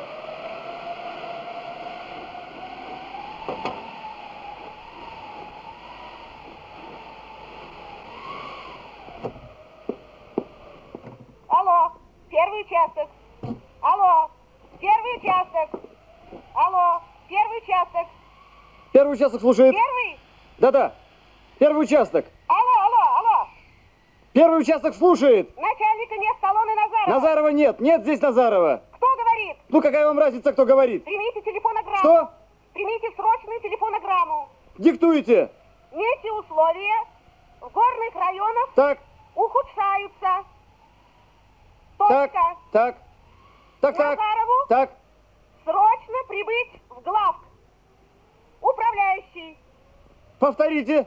Speaker 9: Алло, первый участок. Алло, первый участок. Алло, первый участок.
Speaker 4: Первый участок слушает.
Speaker 9: Первый?
Speaker 4: Да-да. Первый участок.
Speaker 9: Алло, алло, алло.
Speaker 4: Первый участок слушает.
Speaker 9: Начальника нет, Сталлоне Назарова.
Speaker 4: Назарова нет. Нет здесь Назарова.
Speaker 9: Кто говорит?
Speaker 4: Ну какая вам разница, кто говорит?
Speaker 9: Примите телефонограмму.
Speaker 4: Что?
Speaker 9: Примите срочную телефонограмму.
Speaker 4: Диктуйте.
Speaker 9: Метеоусловия в горных районах
Speaker 4: Так.
Speaker 9: ухудшаются. Точка.
Speaker 4: Так, так. Так, так.
Speaker 9: Назарову
Speaker 4: Так.
Speaker 9: срочно прибыть в главк. Управляющий.
Speaker 4: Повторите.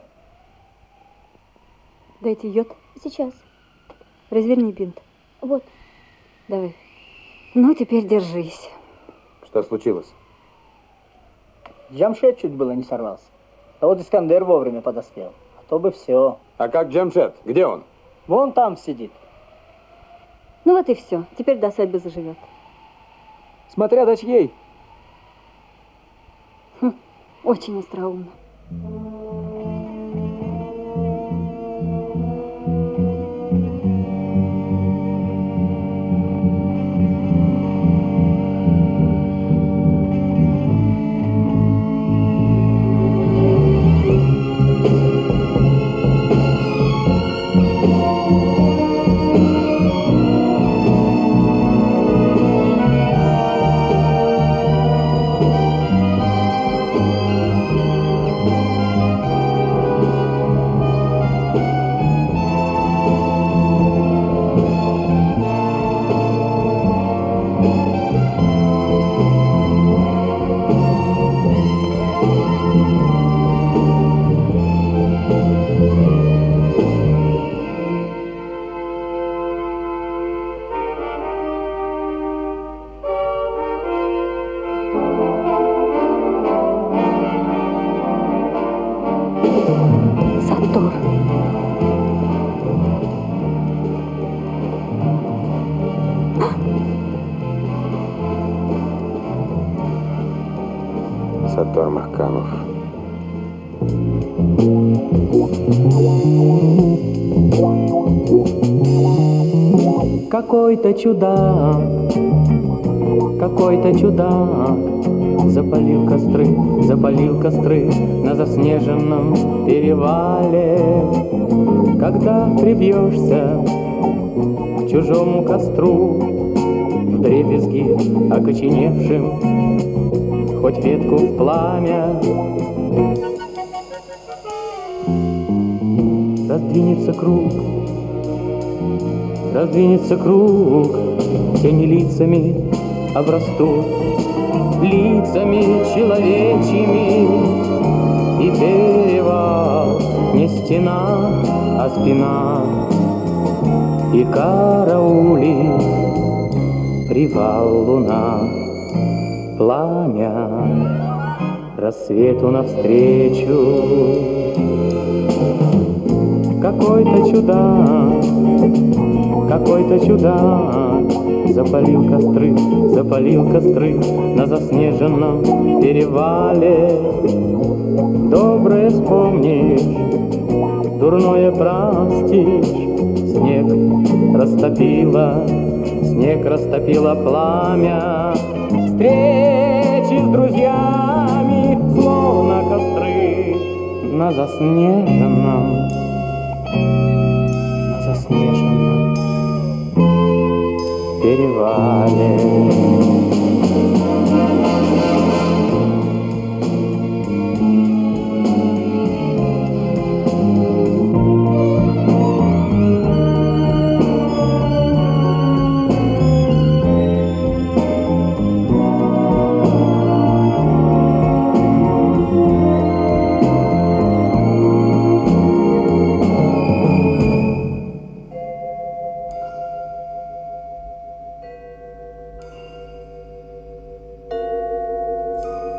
Speaker 3: Дайте йод.
Speaker 16: Сейчас.
Speaker 3: Разверни бинт.
Speaker 16: Вот.
Speaker 3: Давай. Ну, теперь держись.
Speaker 17: Что случилось?
Speaker 18: Джамшед чуть было не сорвался. А вот Искандер вовремя подоспел. А то бы все.
Speaker 6: А как Джамшед? Где он?
Speaker 18: Вон там сидит.
Speaker 3: Ну вот и все. Теперь до свадьбы заживет.
Speaker 4: Смотря до чьей.
Speaker 3: Хм, очень остроумно.
Speaker 17: Саттор Махкамов.
Speaker 11: Какой-то чудак, какой-то чудак запалил костры, запалил костры на заснеженном перевале. Когда прибьешься к чужому костру, вдребезги окоченевшим, хоть ветку в пламя, раздвинется круг, раздвинется круг, тени лицами обрастут, лицами человечьими, и перевал не стена, а спина, и караули привал луна, пламя рассвету навстречу. Какой-то чудак, какой-то чудак запалил костры, запалил костры на заснеженном перевале. Доброе вспомнишь, дурное простишь, снег растопило, снег растопило пламя. Встречи с друзьями, словно костры на заснеженном, на заснеженном перевале.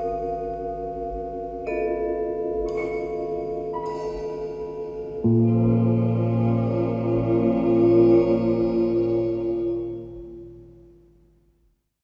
Speaker 11: Thank you.